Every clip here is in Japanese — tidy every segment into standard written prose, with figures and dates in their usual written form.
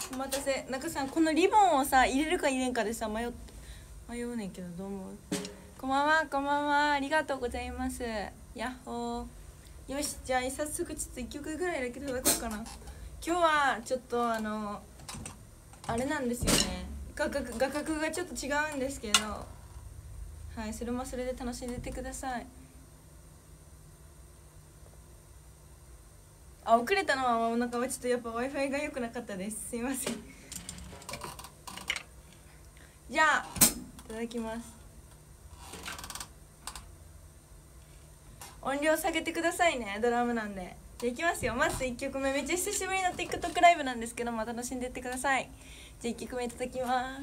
お待たせ。なんかさ、このリボンをさ入れるか入れんかでさ迷うねんけど、どう思う？こんばんは、こんばんは、ありがとうございます。やっほー。よし、じゃあ早速ちょっと1曲ぐらいだけ叩こうかな。今日はちょっとあれなんですよね、画角がちょっと違うんですけど、はい、それもそれで楽しんでってください。遅れたのはなんかちょっとやっぱ Wi-Fi が良くなかったです。すいません。じゃあいただきます。音量下げてくださいね、ドラムなんで。じゃあいきますよ。まず1曲目、めっちゃ久しぶりの TikTok ライブなんですけど、楽しんでってください。じゃあ1曲目いただきます。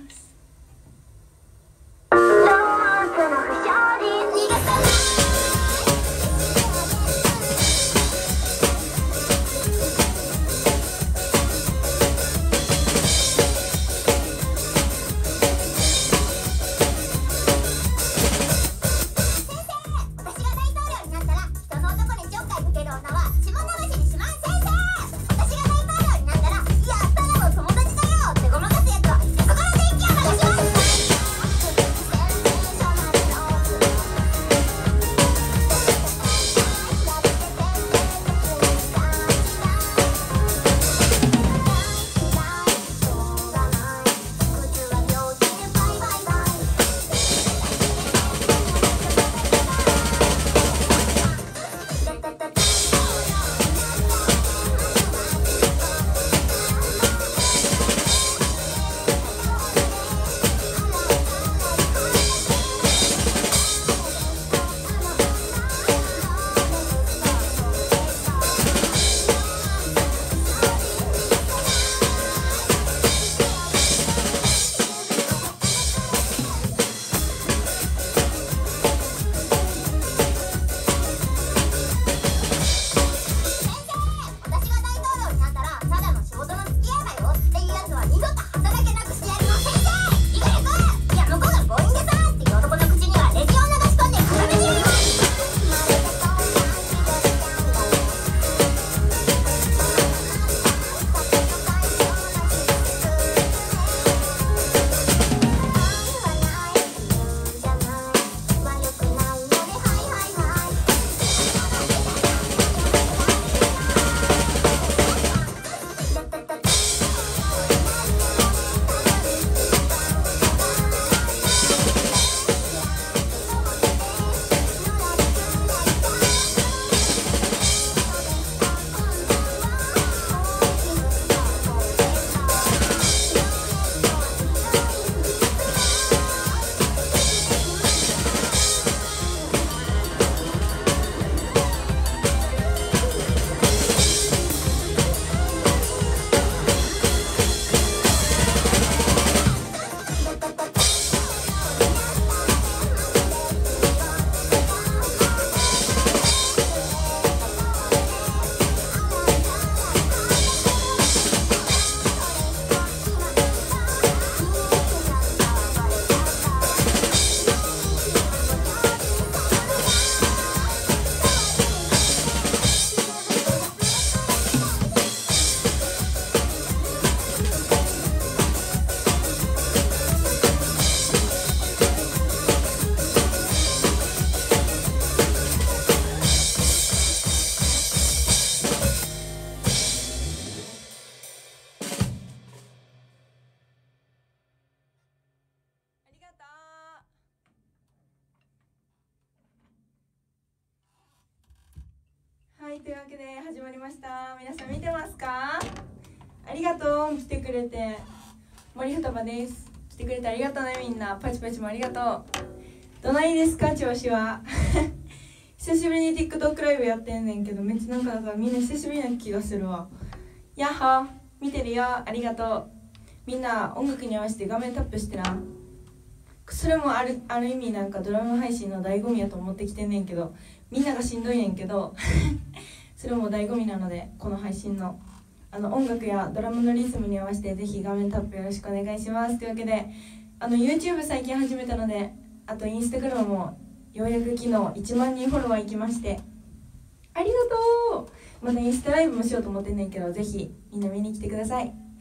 はい、というわけで始まりました。皆さん見てますか？ありがとう、来てくれて。森双葉です。来てくれてありがとうね、みんな。パチパチもありがとう。どないですか、調子は。久しぶりに TikTok ライブやってんねんけど、めっちゃなんかみんな久しぶりな気がするわ。やっほ、見てるよ、ありがとう。みんな音楽に合わせて画面タップしてな。それもある意味なんかドラム配信の醍醐味やと思ってきてんねんけど、みんながしんどいねんけどそれも醍醐味なので、この配信の音楽やドラムのリズムに合わせてぜひ画面タップよろしくお願いします。というわけでYouTube 最近始めたので、あと Instagram もようやく昨日1万人フォロワーいきまして、ありがとう。まだインスタライブもしようと思ってんねんけど、ぜひみんな見に来てください。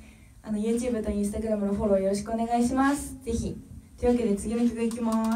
YouTube と Instagram のフォローよろしくお願いします。ぜひ。というわけで次の曲いきます。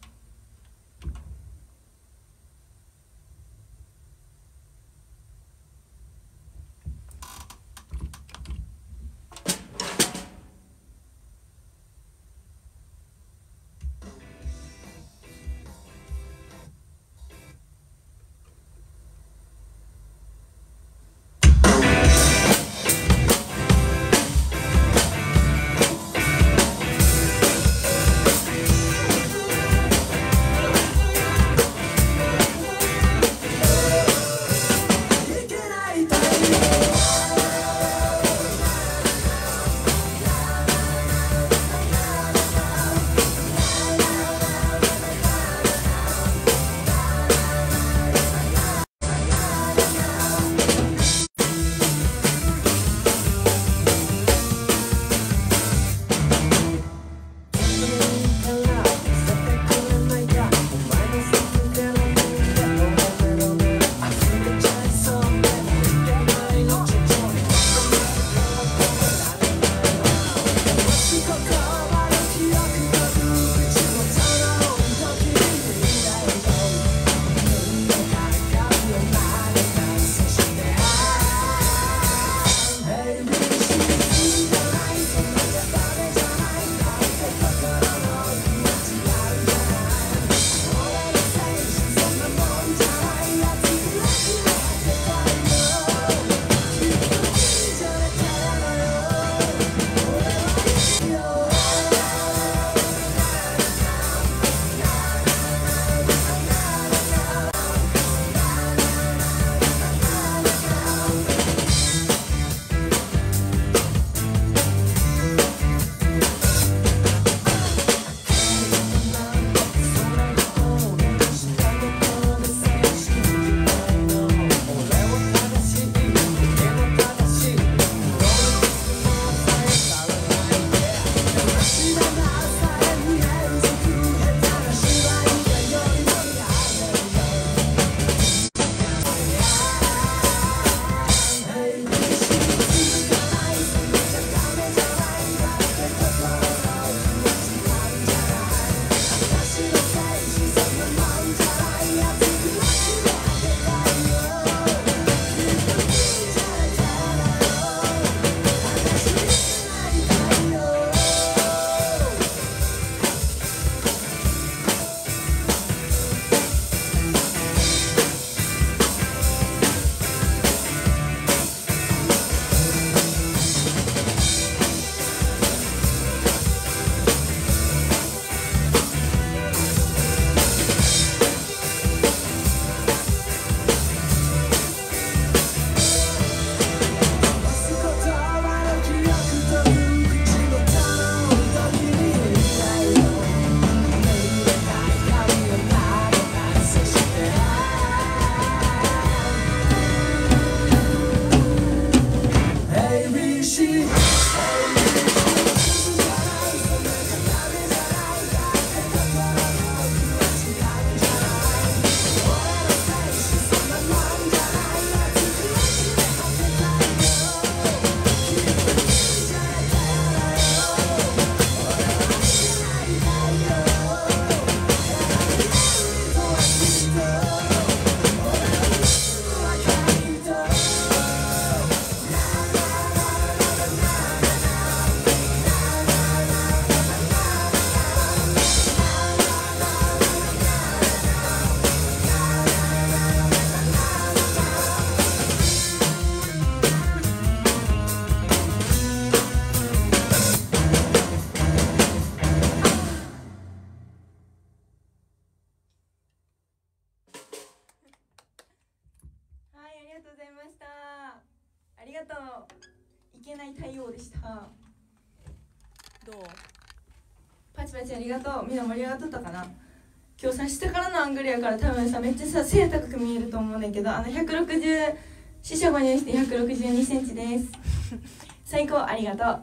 ありがとう。いけない対応でした。どう？パチパチありがとう。みんな盛り上がっとったかな。今日さ、下からのアングルやから多分さ、めっちゃさ、背高く見えると思うんだけど、160、四捨五入して162センチです。最高、ありがとう。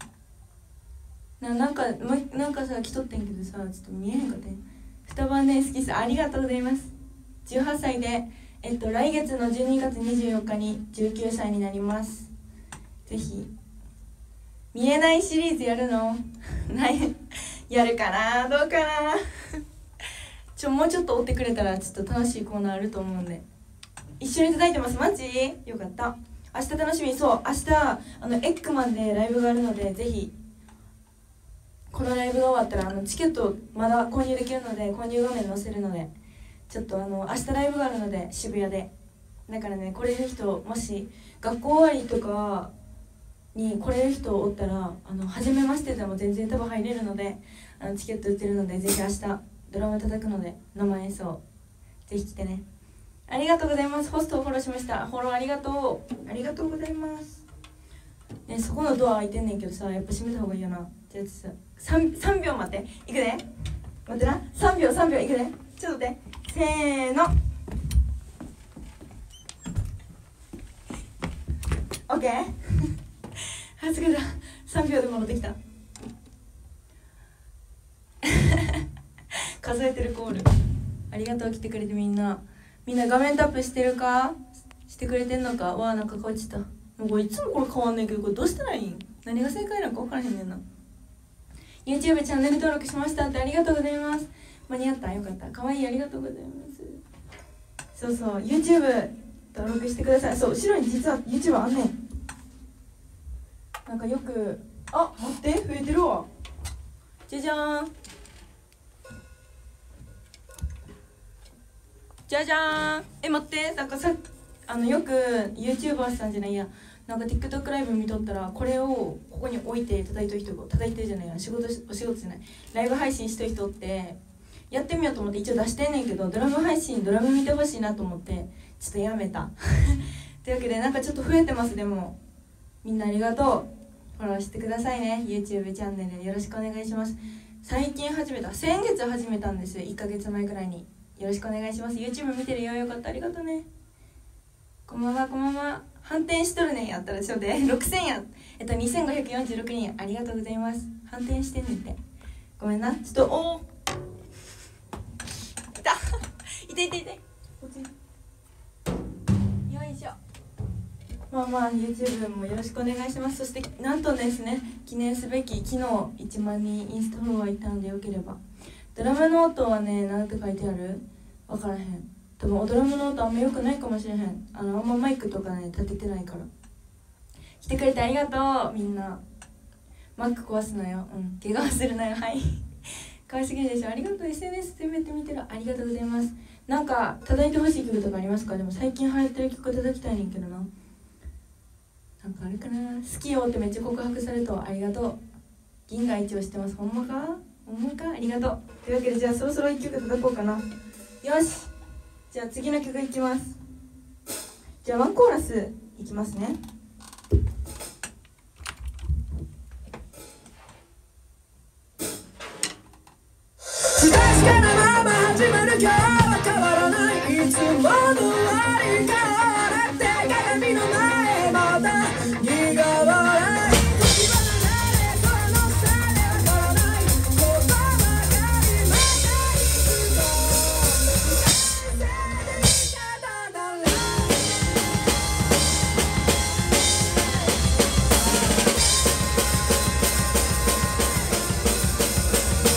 なんかさ、来とってんけどさ、ちょっと見えへんかったね。双葉ね、好きさ、ありがとうございます。18歳で、来月の12月24日に19歳になります。ぜひ見えないシリーズやるのないやるかな、どうかなもうちょっと追ってくれたらちょっと楽しいコーナーあると思うんで。一緒に叩いてます。マジよかった。明日楽しみ。そう、明日エッグマンでライブがあるので、ぜひこのライブが終わったらチケットまだ購入できるので、購入画面載せるので、ちょっと明日ライブがあるので、渋谷で。だからね、来れる人、もし学校終わりとかに来れる人おったら初めましてでも全然多分入れるので、チケット売ってるので、ぜひ明日ドラム叩くので生演奏ぜひ来てね。ありがとうございます。ホストをフォローしました。フォローありがとう。ありがとうございますね。そこのドア開いてんねんけどさ、やっぱ閉めた方がいいよな。じゃあ3秒待って。いくで、待ってな。3秒いくで。ちょっと待って、せーの。オッケーあ、すごいだ。3秒で戻ってきた数えてるコールありがとう。来てくれてみんな画面タップしてるか、してくれてんのか。わあ、なんか変わっちゃった。もうこれいつもこれ変わんないけど、これどうしたらいいん、何が正解なのか分からへんねんな。 YouTube チャンネル登録しましたって、ありがとうございます。間に合った、よかった。かわいい、ありがとうございます。そうそう、 YouTube 登録してください。そう、後ろに実は YouTube あんねん。なんかよく、あ、待って、増えてるわ。じゃじゃーん、じゃじゃーん。待って、なんかさ、よく YouTuber さんじゃないや、なんか TikTok ライブ見とったら、これをここに置いて叩いてる人、叩いてるじゃないや、お仕事じゃない、ライブ配信しとる人ってやってみようと思って一応出してんねんけど、ドラム配信、ドラム見てほしいなと思ってちょっとやめたというわけで、なんかちょっと増えてます。でもみんなありがとう。フォローしてくださいね。 YouTube チャンネルよろしくお願いします。最近始めた、先月始めたんです。1ヶ月前くらいに。よろしくお願いします。 YouTube 見てるよ。よかった、ありがとうね。こんばんは、こんばんは。反転しとるねんやったらちょうで6000や2546人ありがとうございます。反転してんねんって、ごめんな。ちょっとおー痛いこっちよいしょ。まあ YouTube もよろしくお願いします。そしてなんとですね、記念すべき昨日1万人インスタフォロワーいたんで、よければドラムノートはね、なんて書いてある分からへん。多分ドラムノートあんま良くないかもしれへん。あんまマイクとかね立ててないから。来てくれてありがとう。みんなマック壊すなよ、怪我するなよ。はい可愛すぎるでしょ。ありがとう。 SNS 攻めてみてる、ありがとうございます。なんか叩いてほしい曲とかありますか？でも最近流行ってる曲叩きたいねんけどな。なんかあれかな。好きよってめっちゃ告白されると、ありがとう。銀河一をしてます。ほんまかありがとう。というわけで、じゃあそろそろ1曲叩こうかな。よし、じゃあ次の曲いきます。じゃあワンコーラスいきますね。不確かなまま始まる今日は変わらない、いつものあり変わらって鏡の前また苦笑い、時は流れその差でわからない言葉が今ないつも見せ方だろう。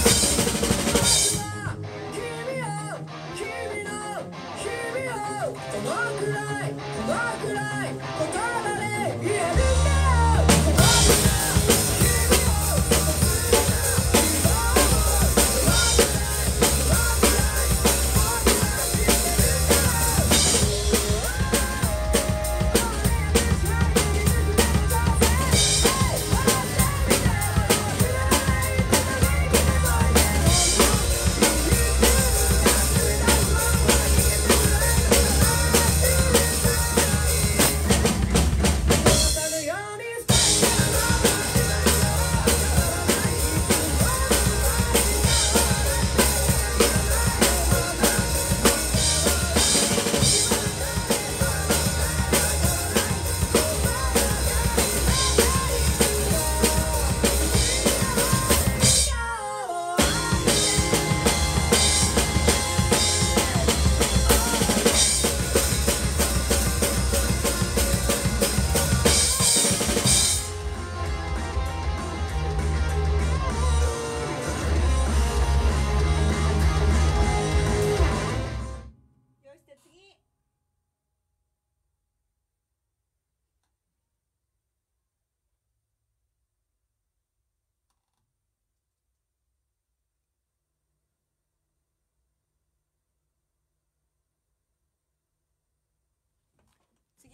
君の日々を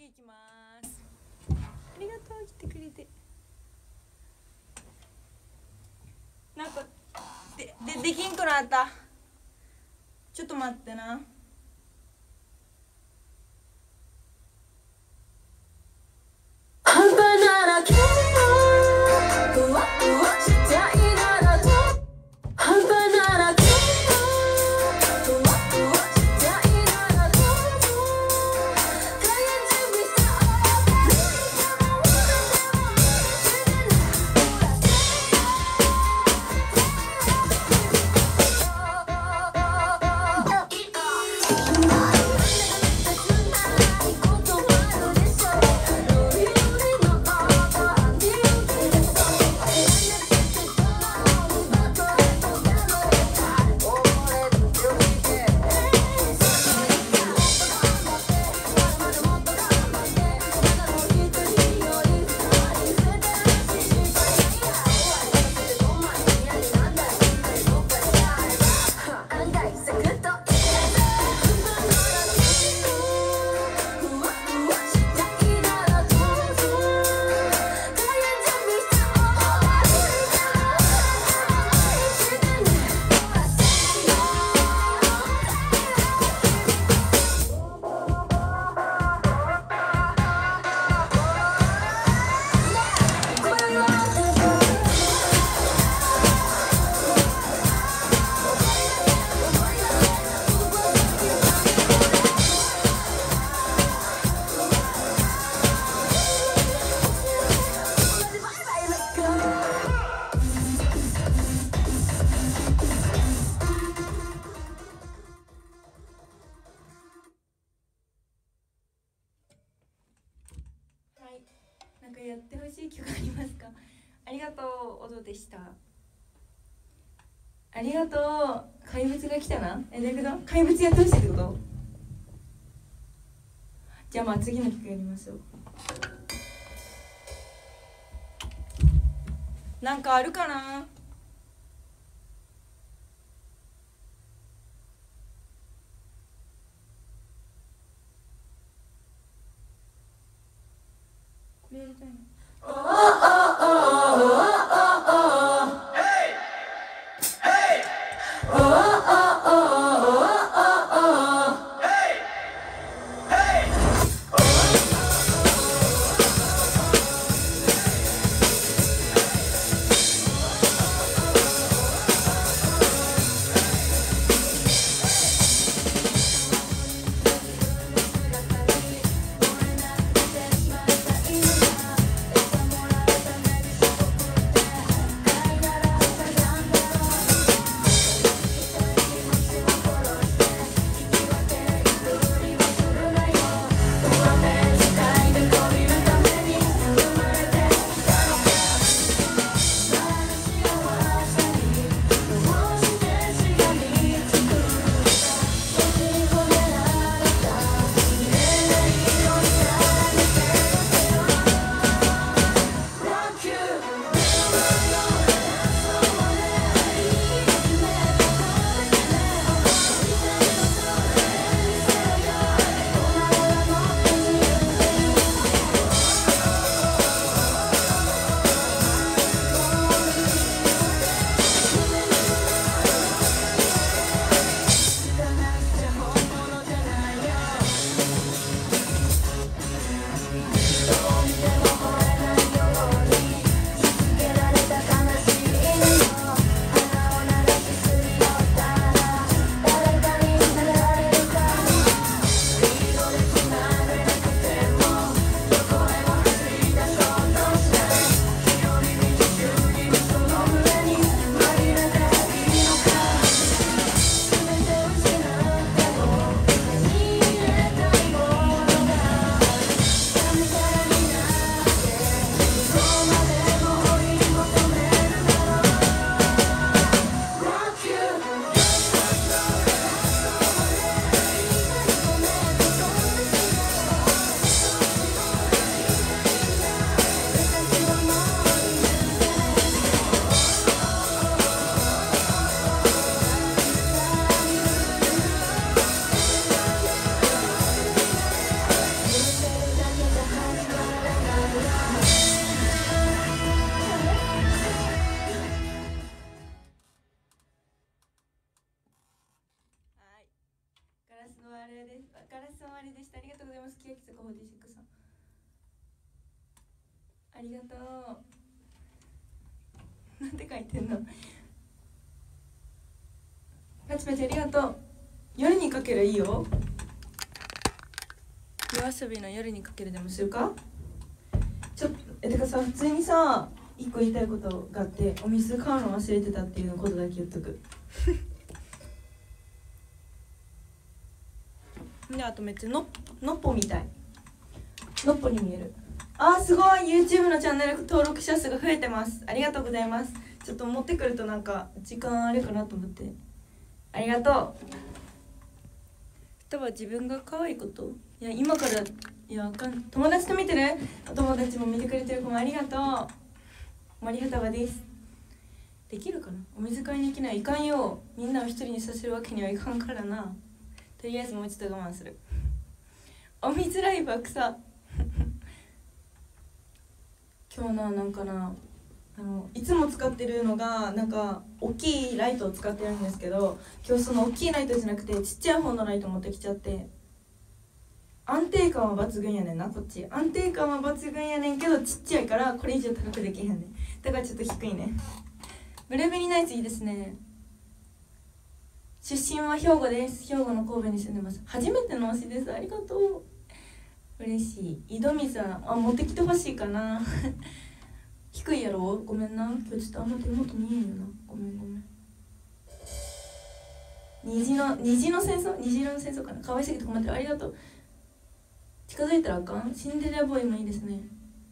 次行きます。ありがとう、来てくれて。なんかできんくなった。ちょっと待ってな。半端ならけふわふわしたいならと半端ならけふわふわしたいならと開演準備なんかやってほしい曲ありますか？ありがとう、オドでした。ありがとう、怪物が来たな。だけど怪物やってほしいってこと？じゃあまあ次の曲やりましょう。なんかあるかな？これやりたいな。 ます欅坂46さん、ありがとう。なんて書いてんの。パチパチありがとう。夜にかけるいいよ。夜遊びの夜にかけるでもするか。ちょっとてかさ、普通にさ一個言いたいことがあって、お水買うの忘れてたっていうことだけ言っとくで、あとめっちゃのっぽみたい、のっぽに見える。あーすごい、 YouTube のチャンネル登録者数が増えてます。ありがとうございます。ちょっと持ってくるとなんか時間あれかなと思って、ありがとう。例えば自分が可愛いこと、いや今から、いや友達と見てるお友達も見てくれてる子もありがとう。森ふたばです。できるかな。お水買いに行きないかんよ。みんなを一人にさせるわけにはいかんからな。とりあえずもうちょっと我慢する。お水ライブは草今日なんかいつも使ってるのがなんか大きいライトを使ってるんですけど、今日その大きいライトじゃなくてちっちゃい方のライト持ってきちゃって、安定感は抜群やねんな。こっち安定感は抜群やねんけどちっちゃいからこれ以上高くできへんねん。だからちょっと低いね。ブルーベリーナイツいいですね。出身は兵庫です。兵庫の神戸に住んでます。初めての推しです。ありがとう。嬉しい。井戸水さん、持ってきてほしいかな低いやろ、ごめんな。今日ちょっとあんま手元見えんよな。ごめん。虹の戦争、虹色の戦争かな。可愛すぎて困ってる。ありがとう。近づいたらあかん。シンデレラボーイもいいですね。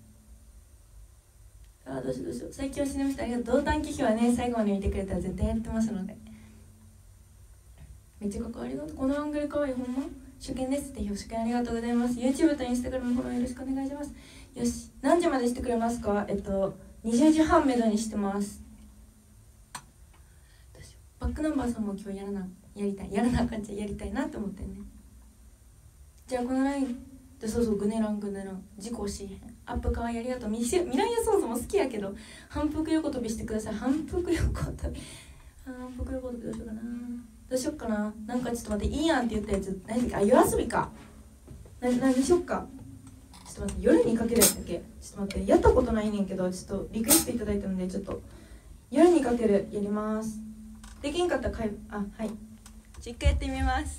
どうしよう。最近は死にました。ありがとう。同担忌避はね、最後まで見てくれたら絶対やってますので。めっちゃかわいい。このアングルかわいい。ほんま初見ですって。初見ありがとうございます。 YouTube と Instagram フォローよろしくお願いします。よし、何時までしてくれますか。20時半めどにしてます。バックナンバーさんも今日やらなあかんちゃやりたいなって思ってんね。じゃあこのラインで、そうグネラン事故しへん。アップかわいい。ありがとう。ミライアソースも好きやけど反復横跳びしてください。反復横跳びどうしようかな。なんかちょっと待って、いいやんって言ったやつ何だっけ。夜遊びか。何しよっか。ちょっと待って、夜にかけるやつだっけ。ちょっと待って、やったことないねんけど、ちょっとリクエストいただいたので、ちょっと夜にかけるやります。できんかったらはい、一回やってみます。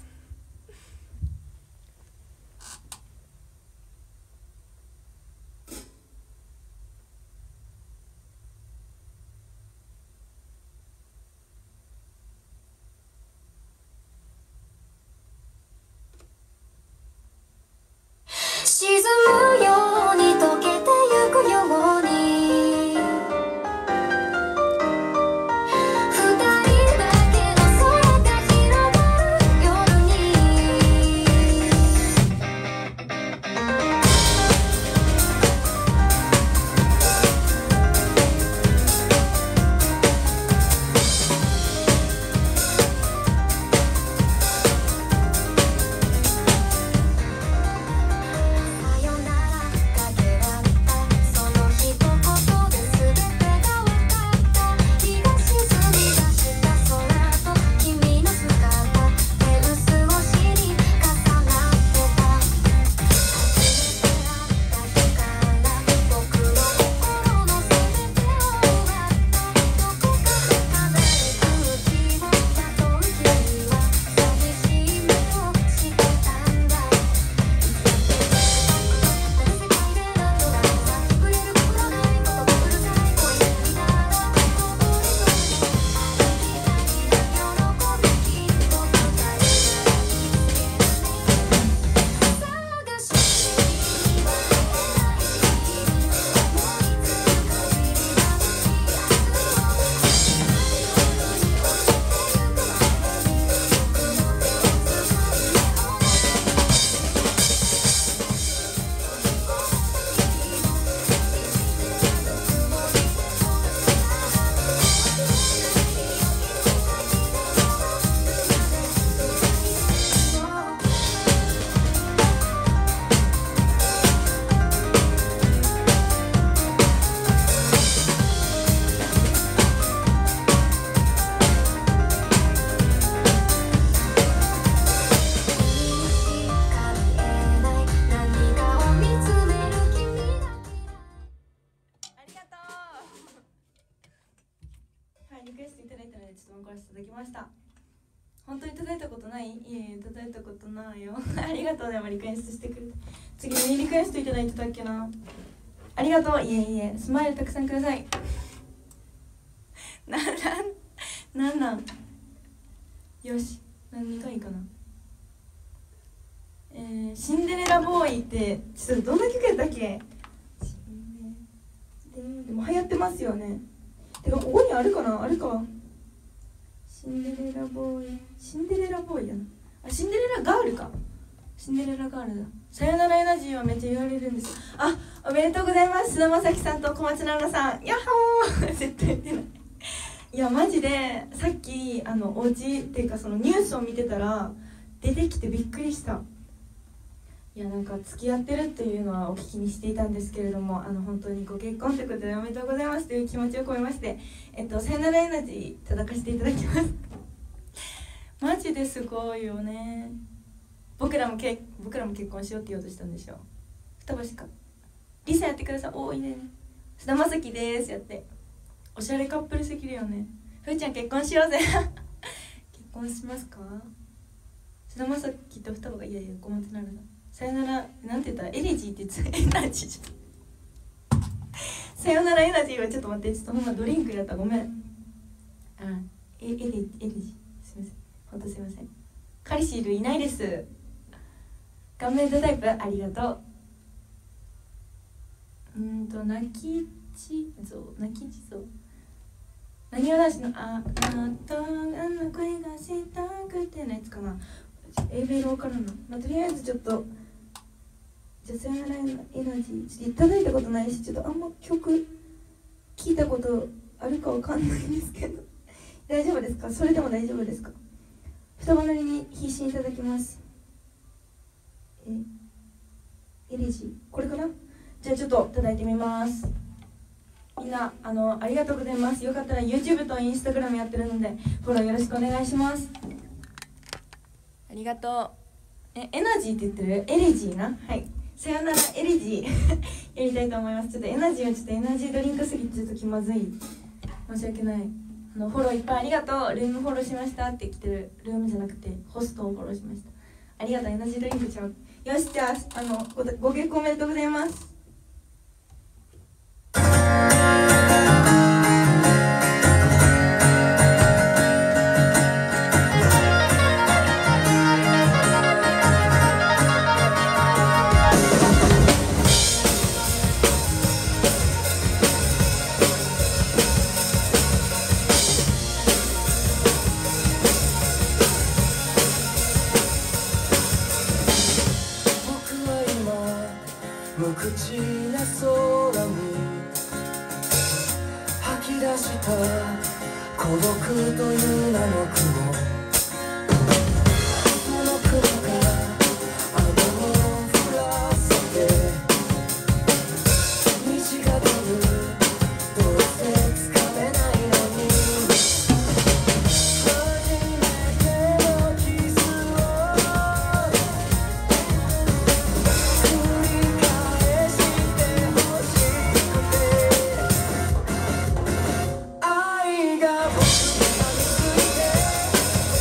沈むように溶けてゆくように、二人だけの空が広がる夜にクエストいただいたのでちょっと残らせていただきました。本当に叩いたことない？いえいえ、叩いたことないよありがとうね、リクエストしてくれて。次何リクエストいただいてたっけな。ありがとう。いえいえ、スマイルたくさんくださいなんよし、何がいいかな。シンデレラボーイってちょっとどんな曲やったっけ。でも流行ってますよね。てかここにあるかな。あるか。シンデレラボーイ、シンデレラボーイやなあ。シンデレラガールか。シンデレラガールだ。さよならエナジーはめっちゃ言われるんです。あ、おめでとうございます。菅田将暉さんと小松菜奈さん、ヤッホー絶対言ってないいやマジでさっきお家っていうかそのニュースを見てたら出てきてびっくりした。いやなんか付き合ってるっていうのはお聞きにしていたんですけれども、本当にご結婚ということでおめでとうございますという気持ちを込めまして、さよならエナジー叩かせていただきますマジですごいよね。僕らも結婚しようって言おうとしたんでしょ。双葉かリサやってください。おーいいね。菅田将暉ですやって。おしゃれカップルすぎるよね。ふーちゃん結婚しようぜ結婚しますか。菅田将暉と双葉がいやいやごめんってなるな。さよならなんて言ったらエレジーって言ってた。エナジーさよならエナジーはちょっと待って、ちょっとほんまドリンクやったごめん。エレジーすいません、ほんとすいません。彼氏いるいないです。顔面ドタイプありがとう。泣き地蔵何を出しのあなたの声がしたくてのやつかな。Aメロ分からんの、とりあえずちょっと女性のエナジーちょっといただいたことないし、ちょっとあんま曲聞いたことあるかわかんないんですけど大丈夫ですか。それでも大丈夫ですか。双葉なりに必死にいただきます。エレジーこれかな。じゃあちょっといただいてみます。みんなありがとうございます。よかったら YouTube と Instagram やってるのでフォローよろしくお願いします。ありがとう。エナジーって言ってる。エレジーな。はい、さよならエレジーやりたいと思います。ちょっとエナジーはちょっとエナジードリンクすぎてちょっと気まずい。申し訳ない。フォローいっぱいありがとう。ルームフォローしましたって来てる。ルームじゃなくてホストをフォローしました。ありがとう。エナジードリンクちゃう。よし、じゃあご結婚おめでとうございます。 無口な空に吐き出した孤独という名の雲、その雲が雨を降らせて虹が出る、どうせつかめないのに初めてのキスを愛が僕に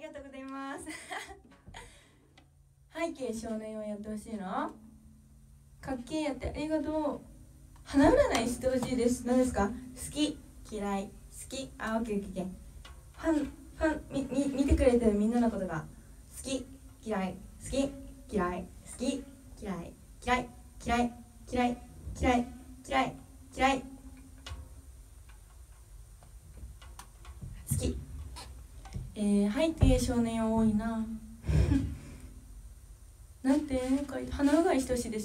がとうございます背景少年をやってほしいのかっけえやって、ありがとう。花占いしてほしいです。何ですか？好き、嫌い、好き、あ、オッケーオッケー。ファン見てくれてるみんなのことが好き、嫌い、好き、嫌い、好き、嫌い、嫌い、嫌い、嫌い、嫌い、嫌い、嫌い、好き。背景少年多いななんて鼻うがいしてほしいです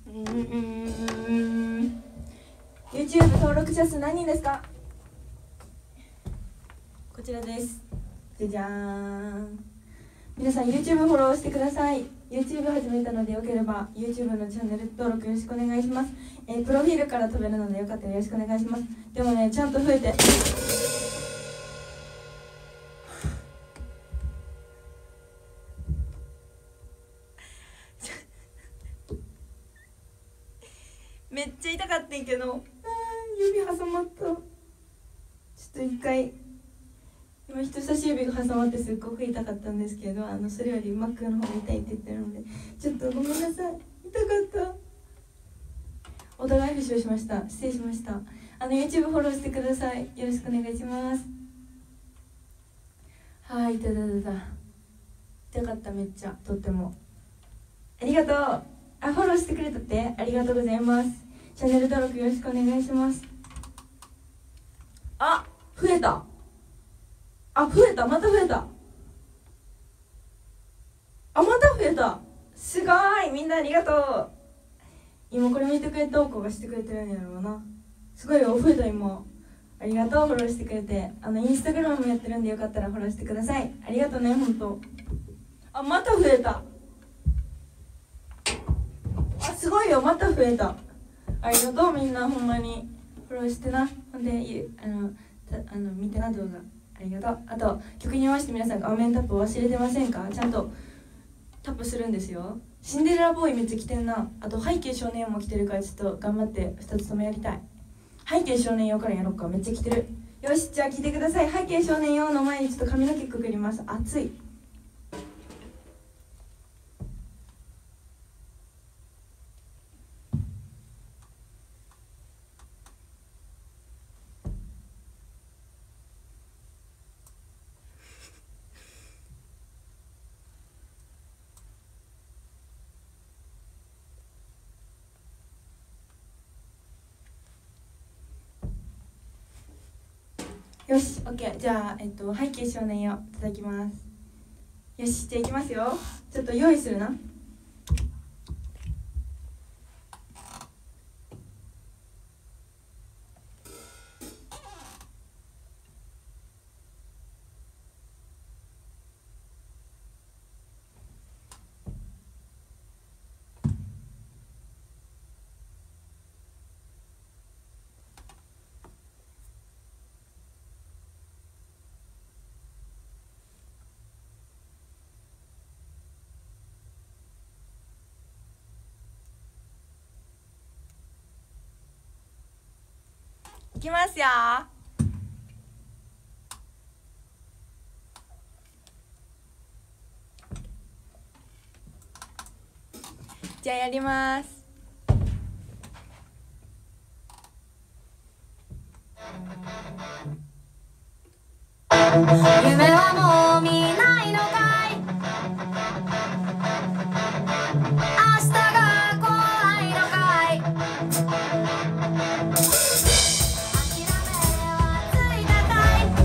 。YouTube 登録者数何人ですか？こちらです。じゃじゃーん。皆さん YouTube フォローしてください。 YouTube 始めたのでよければ YouTube のチャンネル登録よろしくお願いします。プロフィールから飛べるのでよかったらよろしくお願いします。でもね、ちゃんと増えてめっちゃ痛かったんけど、指挟まった。ちょっと一回今人差し指が挟まってすっごく痛かったんですけど、それよりマックの方が痛いって言ってるのでちょっとごめんなさい。痛かった。お互い負傷しました。失礼しました。YouTube フォローしてください。よろしくお願いします。はい、痛かった。めっちゃとってもありがとう。フォローしてくれたってありがとうございます。チャンネル登録よろしくお願いします。増えた。増えた。また増えた。また増えた。すごい。みんなありがとう。今これ見てくれた子がしてくれてるんやろうな。すごいよ、増えた今。ありがとう、フォローしてくれて。インスタグラムもやってるんでよかったらフォローしてください。ありがとうね、ほんと。また増えた。すごいよ、また増えた。ありがとう、みんな。ほんまにフォローしてな。ほんで見てな、動画。ありがとう。あと曲に合わせて皆さん画面タップ忘れてませんか？ちゃんとタップするんですよ。シンデレラボーイめっちゃ来てんな。あと背景少年も来てるからちょっと頑張って2つともやりたい。背景少年用からやろっか。めっちゃ来てる。よし、じゃあ聞いてください。背景少年用の前にちょっと髪の毛くくります。熱い。よし、オッケー。じゃあ、背景少年をいただきます。よし、じゃあいきますよ。ちょっと用意するな。いきますよ。じゃあやります。 夢はもう見ないのかい、明日が怖いのかい、諦めはついたかい、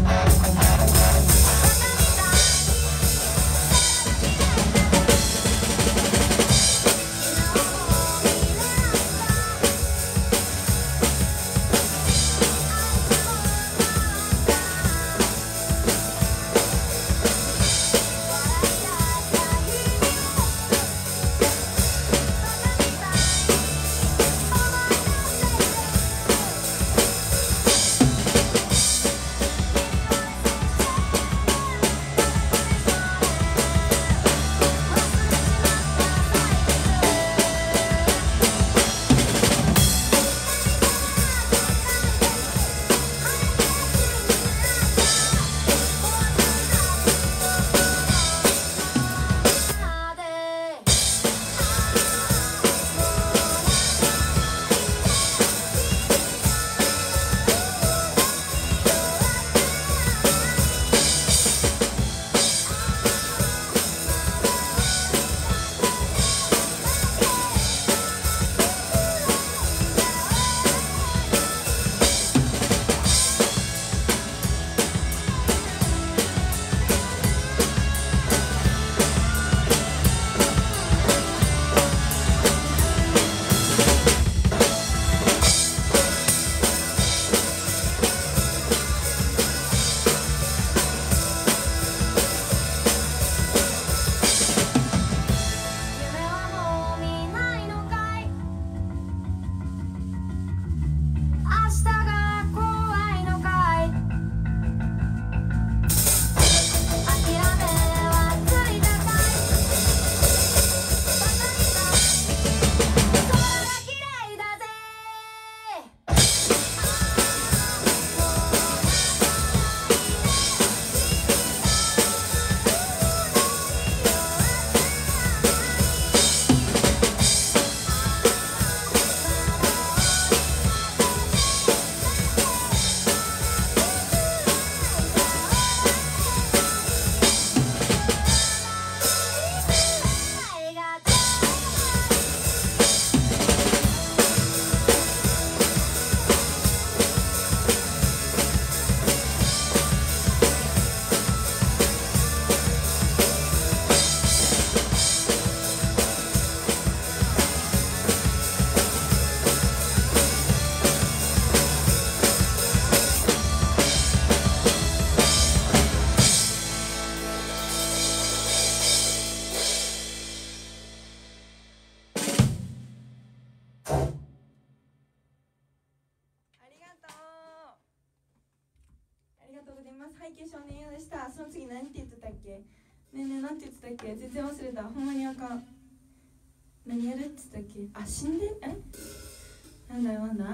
背景少年用でした。その次何て言ってたっけ。ねえねえなんて言ってたっけ。全然忘れた。ほんまにあかん。何やるって言ってたっけ。あ、死んでなんだよなんだ。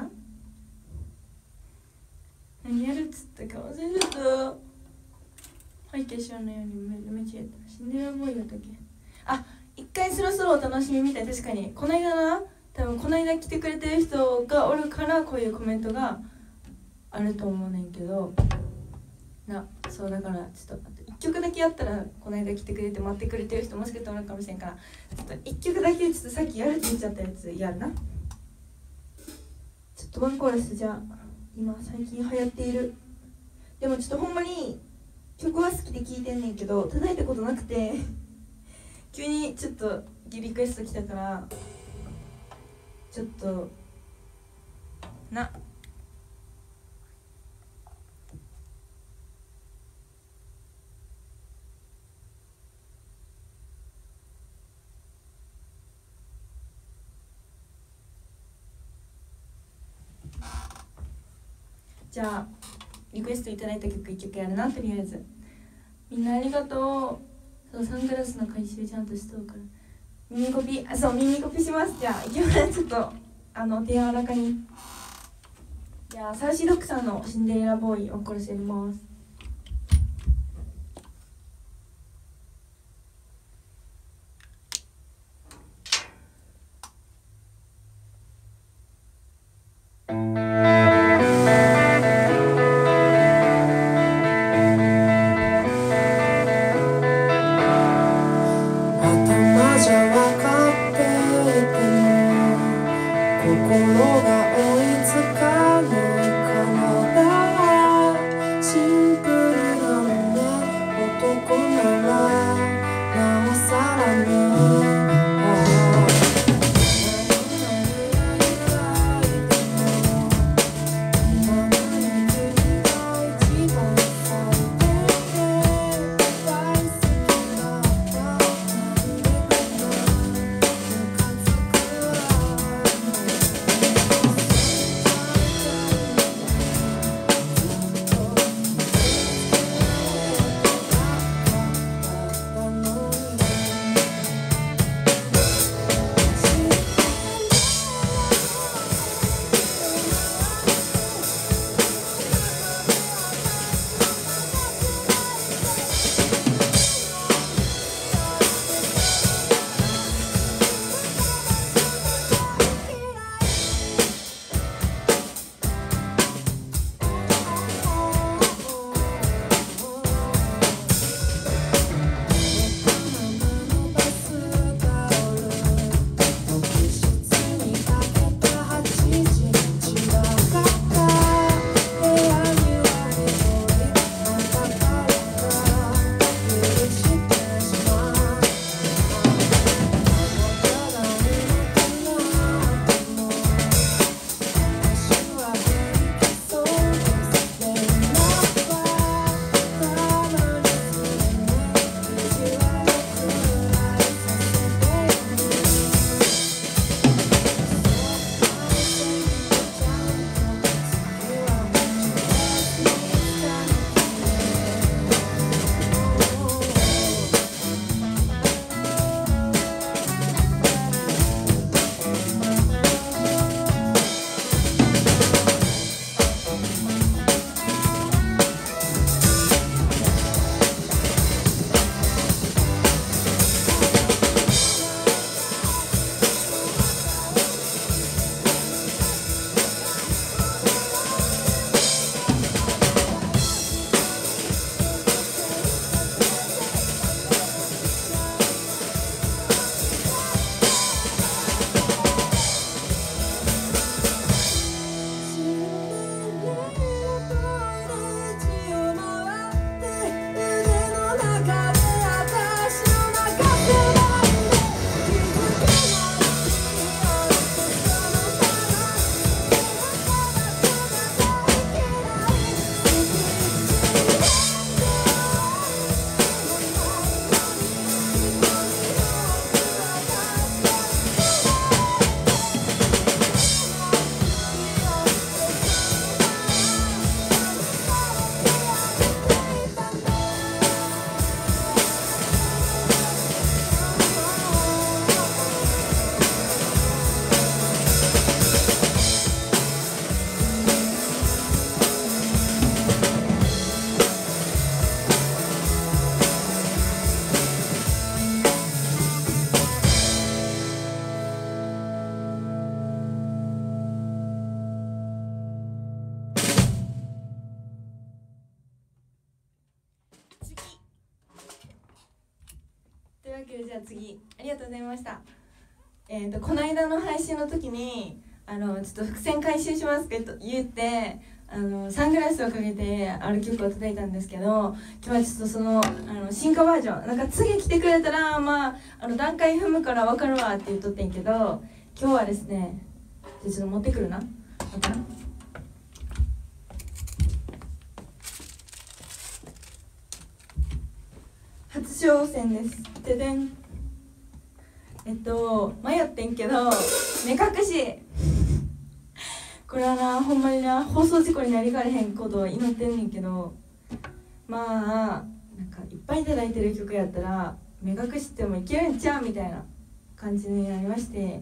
何やるっつったか忘れてた。背景少年よりめっちゃやった。シンデレラボーイだったっけ。あ、一回そろそろお楽しみみたい。確かにこの間な、多分この間来てくれてる人がおるからこういうコメントがあると思うねんけどな。そうだからちょっと待って、1曲だけやったらこの間来てくれて待ってくれてる人もしかしたらおるかもしれんから、ちょっと1曲だけちょっとさっきやるって言っちゃったやつやるな。ちょっとワンコーラスじゃあ今最近流行っている。でもちょっとほんまに曲は好きで聴いてんねんけど叩いたことなくて急にちょっとリクエスト来たからちょっとな。じゃあリクエストいただいた曲1曲やるな。とりあえずみんなありがとう。そう、サングラスの回収ちゃんとしとうから。耳コピ、あ、そう耳コピします。じゃあいきます。ちょっと手柔らかに。じゃあサウシードッグさんのシンデレラボーイを殺せます。 あ次ありがとうございました。この間の配信の時にちょっと伏線回収しますって言ってサングラスをかけてある曲を叩いたんですけど、今日はちょっとその進化バージョンなんか次来てくれたらまあ段階踏むから分かるわって言っとってんけど、今日はですねちょっと持ってくるな。初挑戦です。ででん迷ってんけど目隠しこれはなほんまにな放送事故になりかねへんことを祈ってんねんけど、まあなんかいっぱいいただいてる曲やったら目隠してもいけるんちゃうみたいな感じになりまして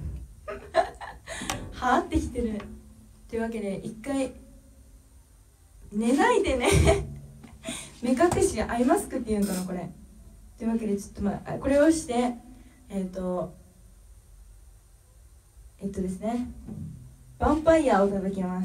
はあってきてるというわけで一回寝ないでね目隠しアイマスクっていうんかなこれ。というわけでちょっとこれをしてですねヴァンパイアを叩きます。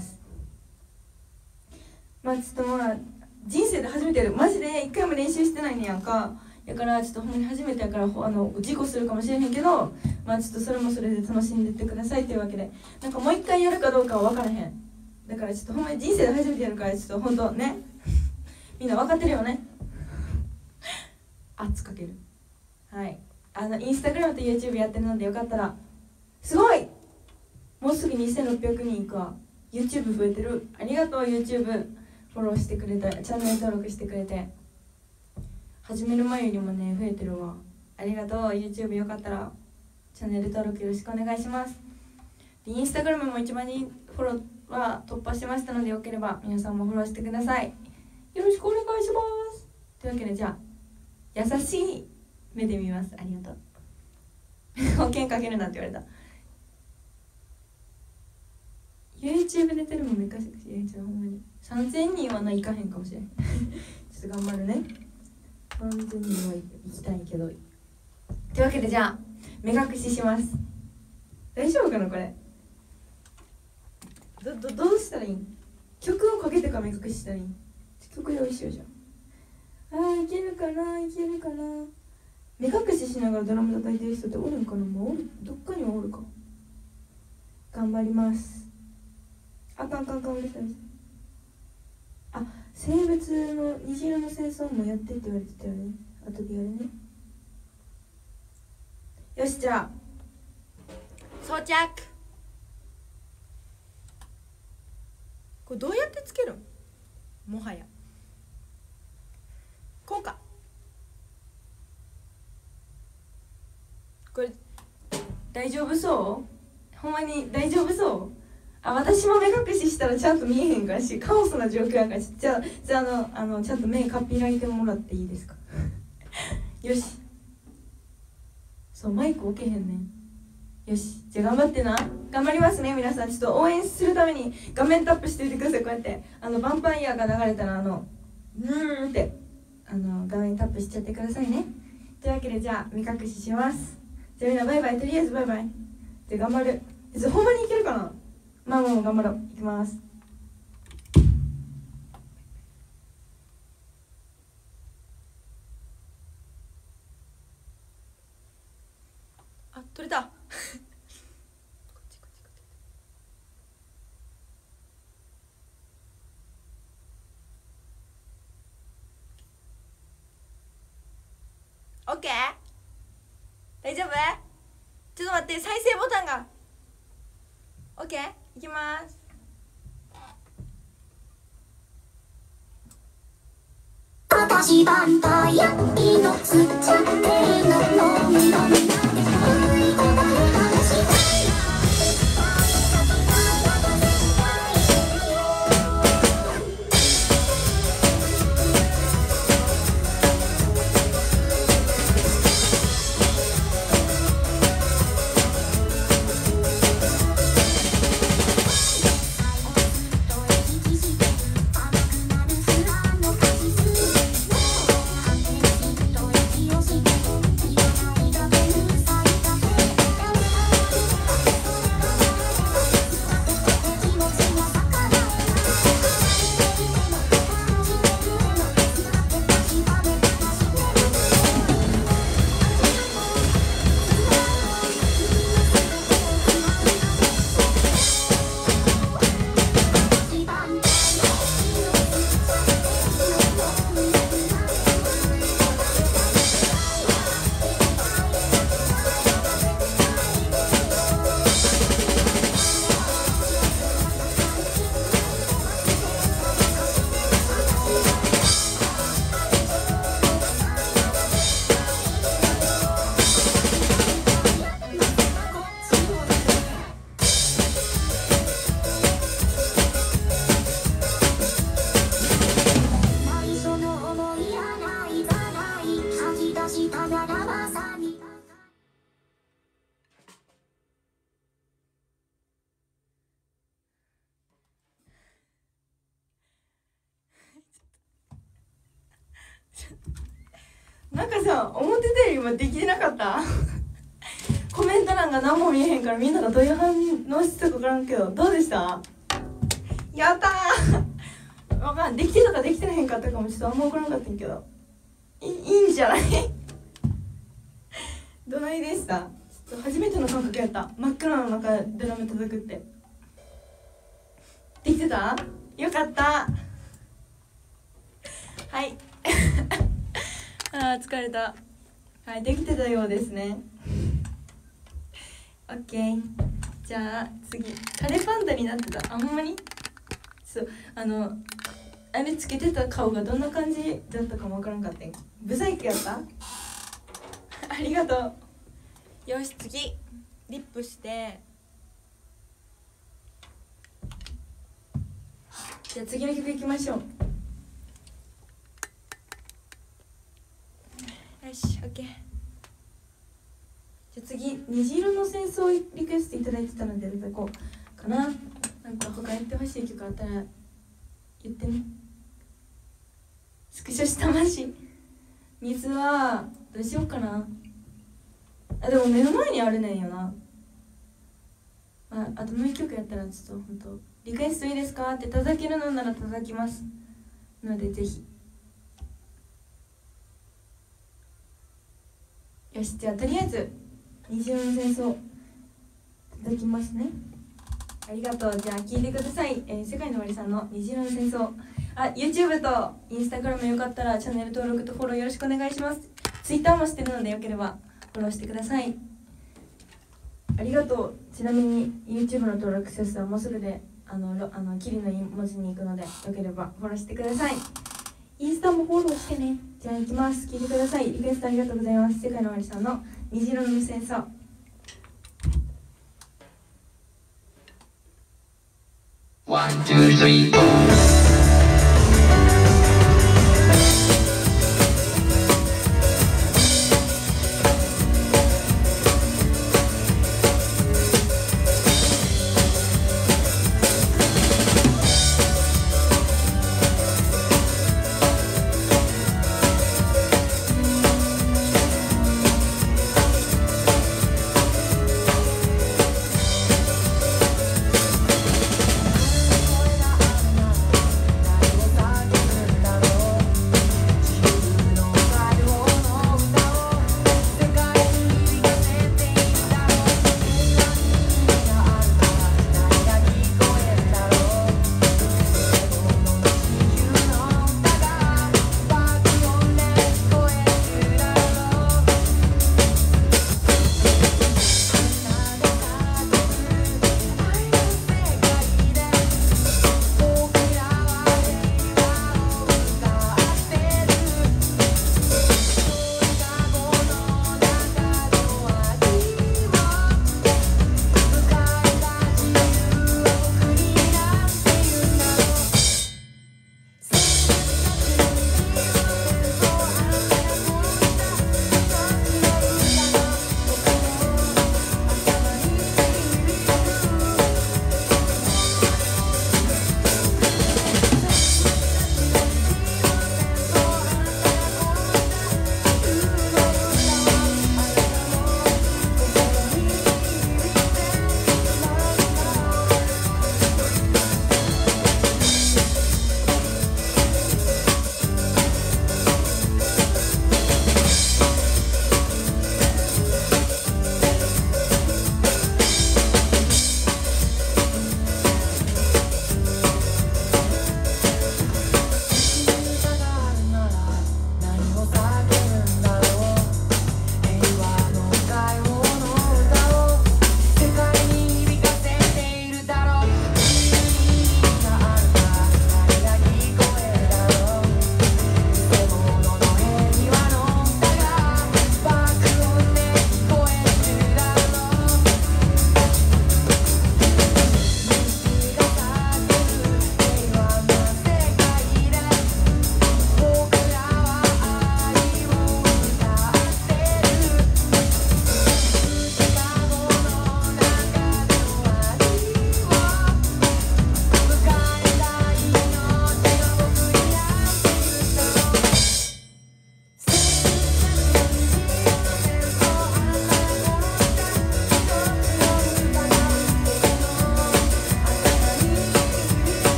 ちょっと人生で初めてやるマジで一回も練習してないねやんか。だからちょっとほんまに初めてやから事故するかもしれへんけどちょっとそれもそれで楽しんでってくださいというわけで、なんかもう一回やるかどうかは分からへん。だからちょっとほんまに人生で初めてやるからちょっとほんとねみんな分かってるよね圧かける。はいインスタグラムと YouTube やってるのでよかったらすごいもうすぐ2600人いくわ。 YouTube 増えてる。ありがとう YouTube フォローしてくれてチャンネル登録してくれて始める前よりもね増えてるわ。ありがとう YouTube よかったらチャンネル登録よろしくお願いします。インスタグラムも1万人フォローは突破しましたのでよければ皆さんもフォローしてください。よろしくお願いします。というわけでじゃあ優しい目で見ます。ありがとう保険かけるなんて言われた。 YouTube 出てるもめかしくし YouTube ほんまに3000人はないかへんかもしれんちょっと頑張るね。3000人は行きたいけど。というわけでじゃあ目隠しします。大丈夫かなこれ。どうしたらいいん。曲をかけてから目隠ししたらいいん。曲用意しようじゃん。いけるかないけるかな。目隠ししながらドラム叩いてる人っておるんかな。もうどっかにはおるか。頑張ります。あかんうるさい。生物の虹色の清掃もやってって言われてたよね。後でやるね。よしじゃあ装着。これどうやってつけるん。もはやこうか。これ大丈夫そう。ほんまに大丈夫そう。私も目隠ししたらちゃんと見えへんからしカオスな状況やからじゃあちゃんと目かっぴらいてもらっていいですかよし。そうマイク置けへんねん。よしじゃあ頑張ってな。頑張りますね皆さん。ちょっと応援するために画面タップしておいてください。こうやってヴァンパイアが流れたらって画面タップしちゃってくださいね。というわけでじゃあ目隠しします。じゃあみんなバイバイ。とりあえずバイバイ。じゃあ頑張る。ほんまにいけるかな。もう頑張ろう。いきます。取れたオッケー大丈夫。ちょっと待って再生ボタンが。オッケーいきます。 私ヴァンパイア命吸っちゃっての飲み飲みなんかさ、思ってたよりもできてなかったコメント欄が何も見えへんからみんながどういう反応してたか分からんけど、どうでした？やったー分からん、できてたかできてへんかったかもちょっとあんま分からんかったんけど、いいんじゃないどないでした？ちょっと初めての感覚やった。真っ暗の中でドラム叩くって。できてた？よかったはいあー疲れた。はい、できてたようですね。オッケー。じゃあ次、カレーパンダになってた。あ、ほんまに？そう、あれつけてた顔がどんな感じだったかもわからんかったん。ブサイクやったありがとう。よし、次リップして、じゃあ次の曲いきましょう。よし、オッケー。じゃあ次、虹色の戦争をリクエストいただいてたので叩こうかな。なんか他やってほしい曲あったら言ってね。スクショしたまし。水はどうしようかな。あ、でも目の前にあるねんよな。あともう一曲やったらちょっと本当リクエストいいですかって叩けるのなら叩きますので、ぜひ。よし、じゃあとりあえず虹色の戦争いただきますね。ありがとう。じゃあ聴いてください。世界の終わりさんの虹色の戦争。YouTube と Instagram よかったらチャンネル登録とフォローよろしくお願いします。Twitter もしてるのでよければフォローしてください。ありがとう。ちなみに YouTube の登録者数はもうすぐでキリの文字に行くのでよければフォローしてください。インスタもフォローしてね。じゃあ行きます。聞いてください。リクエストありがとうございます。世界の終わりさんの虹色の戦争。 1, 2, 3, 4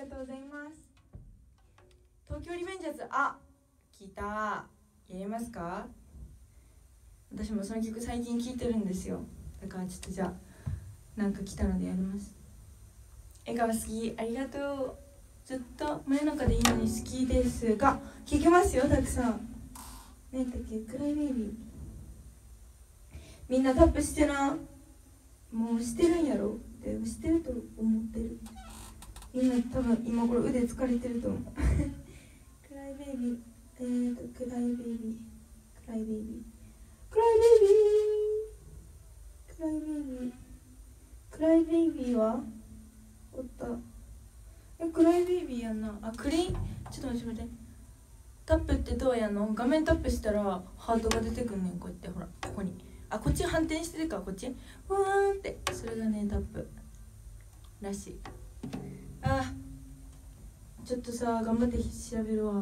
とうございます。東京リベンジャーズ、あ、聞いた。やりますか？私もその曲最近聴いてるんですよ。だからちょっとじゃあなんか来たのでやります。笑顔好き、ありがとう。ずっと真夜中でいいのに好きですが、聴けますよ、たくさん。何だっけ、クライベイビー。みんなタップしてな。もうしてるんやろってしてると思ってる。みんな多分今頃腕疲れてると思う。クライベイビー、クライベイビー、クライベイビー、クライベイビー、クライベイビー、クライベイビーはおった。クライベイビーやんな。あ、クリーン、ちょっと待って。タップってどうやんの？画面タップしたらハートが出てくんねん。こうやってほら、ここに。あ、こっち反転してるから、こっちわーんって、それがねタップらしい。あ、ちょっとさ頑張って調べるわ。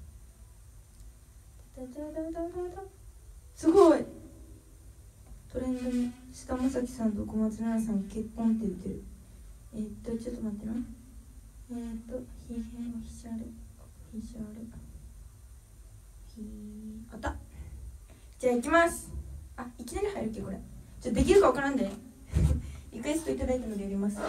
すごいトレンドに菅田将暉さんと小松菜奈さん結婚って言ってる。ちょっと待ってな。オフィシャルあった。じゃあ行きます。あ、いきなり入るっけこれ。ちょっとできるかわからんで。リクエストいただいたのでやります。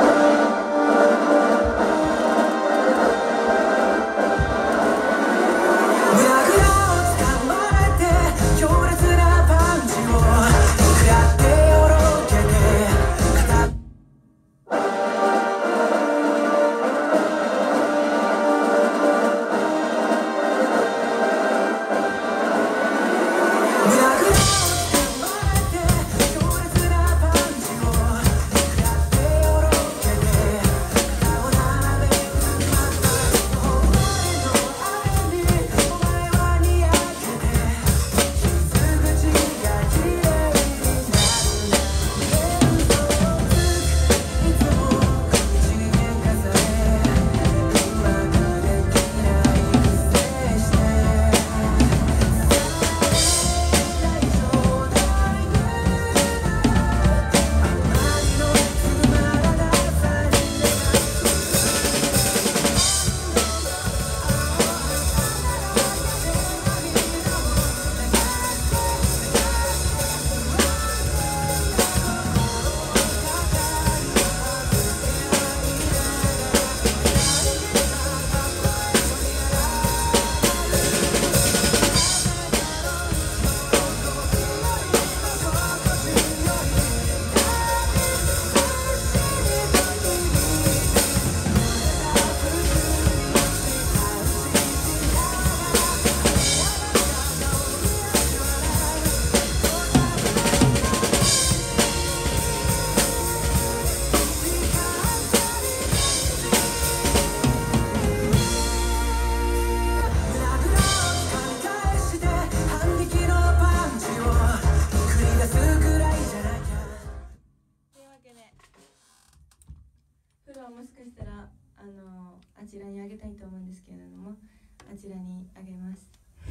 もしかしたらあちらにあげたいと思うんですけれども、あちらにあげます。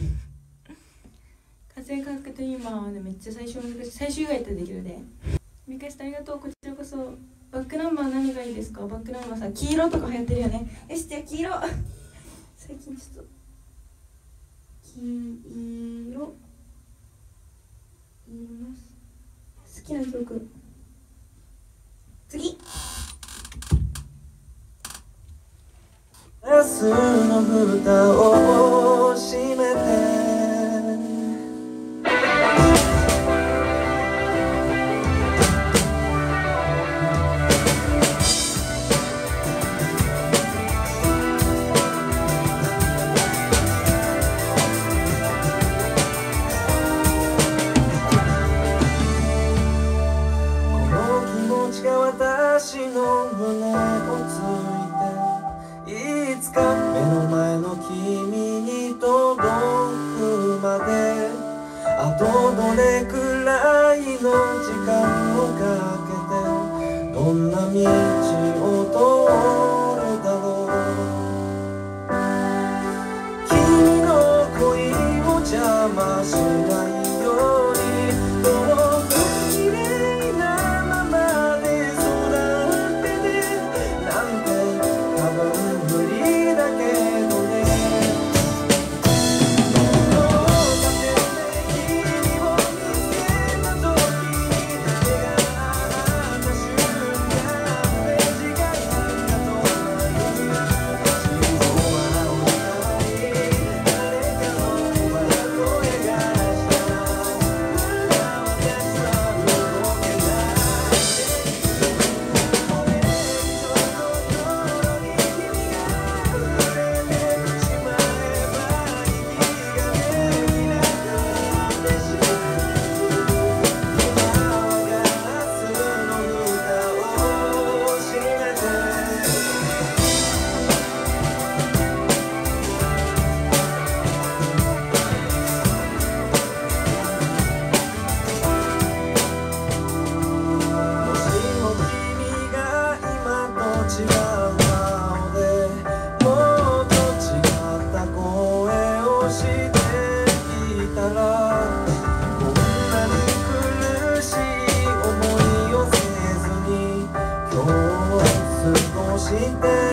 風かくと今はねめっちゃ最初難しい。最終以外やったらできるで。リクエストありがとう。こちらこそ。バックナンバー何がいいですか？バックナンバーさ、黄色とか流行ってるよね。よし、じゃあ黄色。最近ちょっと黄色言います。好きな曲。次。 明日の蓋を閉めてこの気持ちが私の胸をついていつか目の前の君に届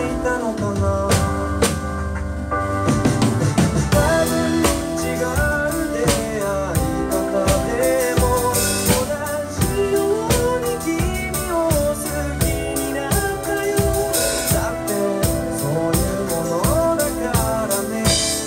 いたのかな。多分違う出会い方でも同じように君を好きになったよ。だってそういうものだからね。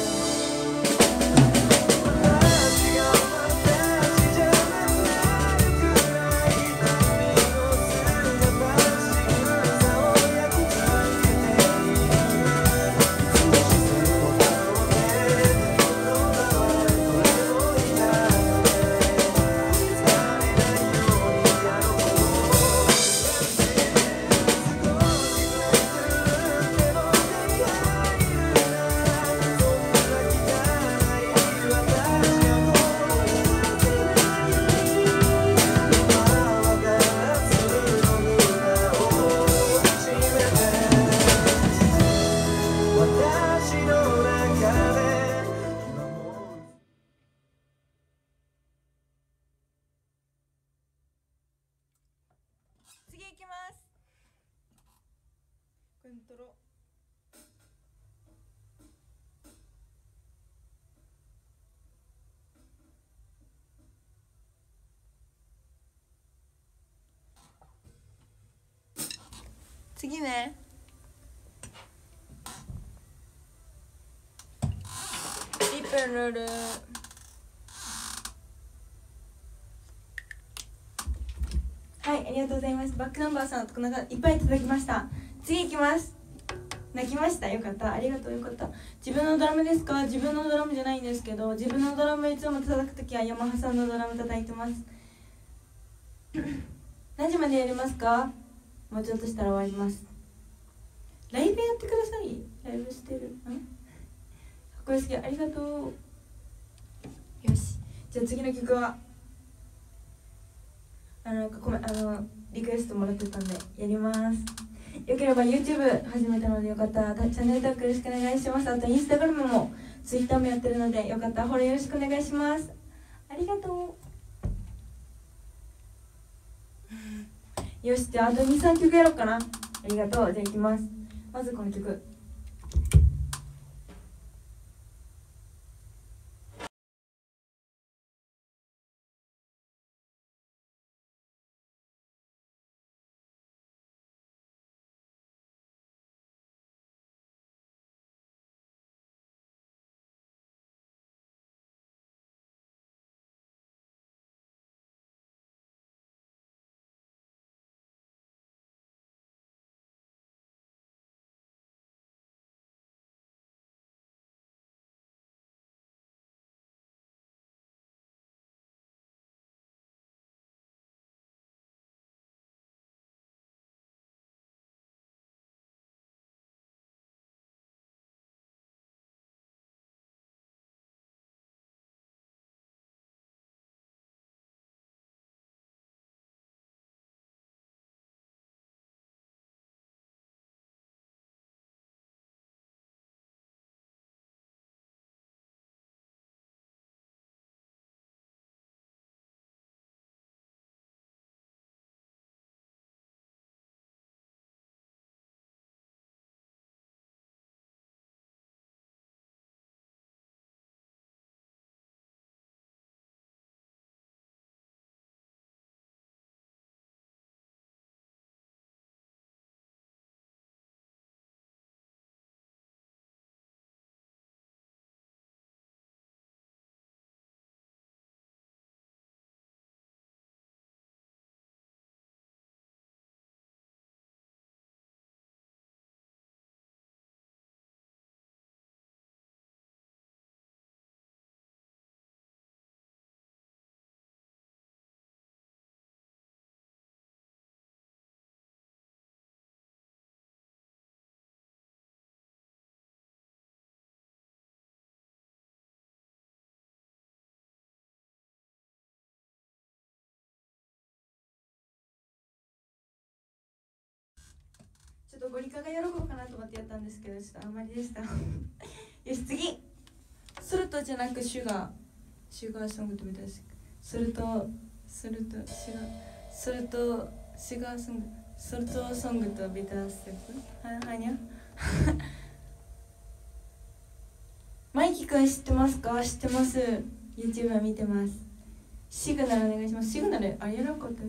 私が私じゃなくなるくらい君の姿仕草を焼き付けている。いつも視線をたどってこだわるこれを抱いて疲れないようにやろう。少しずつでも手を手に入るならそんな気がない私がこう言ってない今はガラスの蓋を閉めて私の中で今も次いきます。これ取ろう。次ね。1分ルール。はい、ありがとうございます。バックナンバーさん、こんないっぱいいただきました。次いきます。泣きました。よかった。ありがとう。よかった。自分のドラムですか？自分のドラムじゃないんですけど、自分のドラムいつも叩くときはヤマハさんのドラム叩いてます。何時までやりますか？もうちょっとしたら終わります。ライブやってください。ライブしてる。かっこよすぎ。ありがとう。よし。じゃあ次の曲はリクエストもらってたんでやります。よければ YouTube 始めたのでよかったらチャンネル登録よろしくお願いします。あと Instagram も Twitter もやってるのでよかったらフォローよろしくお願いします。ありがとう。よし、じゃああと 2,3 曲やろうかな。ありがとう。じゃあいきます。まずこの曲。ちょっとゴリカが喜ぶかなと思ってやったんですけど、ちょっとあんまりでしたよし、次ソルトじゃなくシュガーソングとみたいです。ソルトシュガーソングソングとビターステップはにゃくん知ってますか？知ってます。 YouTube は見てます。シグナルお願いします。シグナルあれやらなかったっ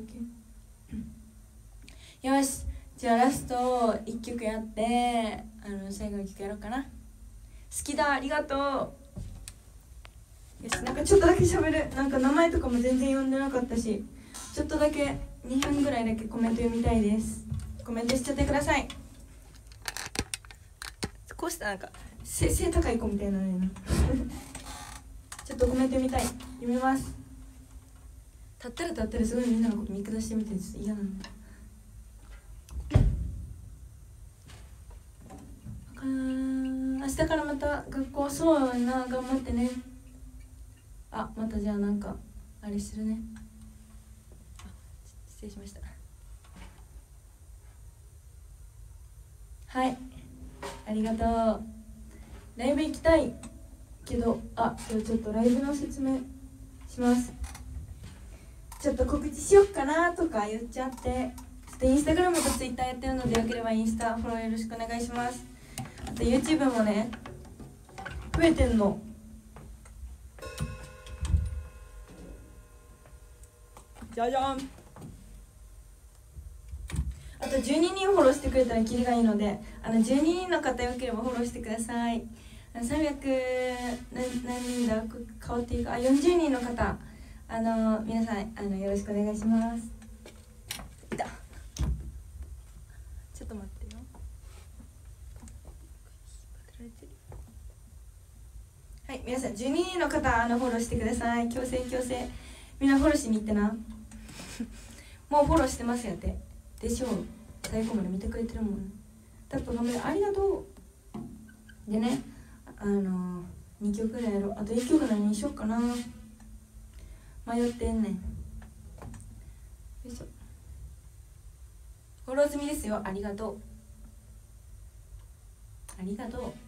け？よし、じゃあラスト1曲やって最後の曲やろうかな。好きだ、ありがとう。よし、なんかちょっとだけ喋る。なんか名前とかも全然読んでなかったし、ちょっとだけ2分ぐらいだけコメント読みたいです。コメントしちゃってください。こうしたらなんか背高い子みたいなのになちょっとコメント読みたい。読みます。立ったらすごいみんなのこと見下してみて、ちょっと嫌なの。明日からまた学校、そうやな、頑張ってね。あ、またじゃあなんかあれするね。失礼しました。はい、ありがとう。ライブ行きたいけど、今日ちょっとライブの説明します。ちょっと告知しよっかなとか言っちゃって、インスタグラムとツイッターやってるので、よければインスタフォローよろしくお願いします。あと YouTube もね、増えてんの。じゃじゃん。あと12人フォローしてくれたらキリがいいので、12人の方よければフォローしてください。300何人だ、変わっていいか、40人の方、皆さんよろしくお願いします。いた、ちょっと待ってよ。はい、皆さん12人の方フォローしてください。強制みんなフォローしに行ってなもうフォローしてますやってでしょう。最後まで見てくれてるもん。タップ頑張れ、ありがとう。でね、2曲ぐらいやろう。あと1曲何にしようかな、迷ってんねん。よいしょ。フォロー済みですよ。ありがとう、ありがとう。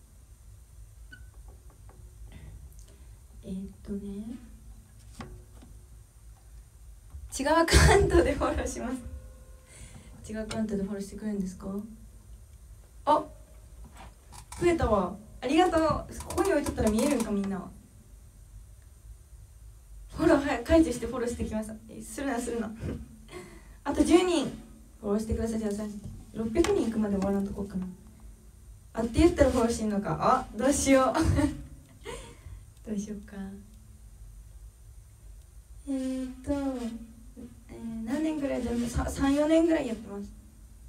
違うアカウントでフォローします。違うアカウントでフォローしてくれるんですか？あ、増えたわ。ありがとう。ここに置いとったら見えるんか、みんなは。フォロー早く解除してフォローしてきました。するなあと10人フォローしてください。じゃあ600人いくまで終わらんとこうかな。あって言ったらフォローしてんのか。あ、どうしようどうしようか。何年ぐらいだろう。3、4年ぐらいやってます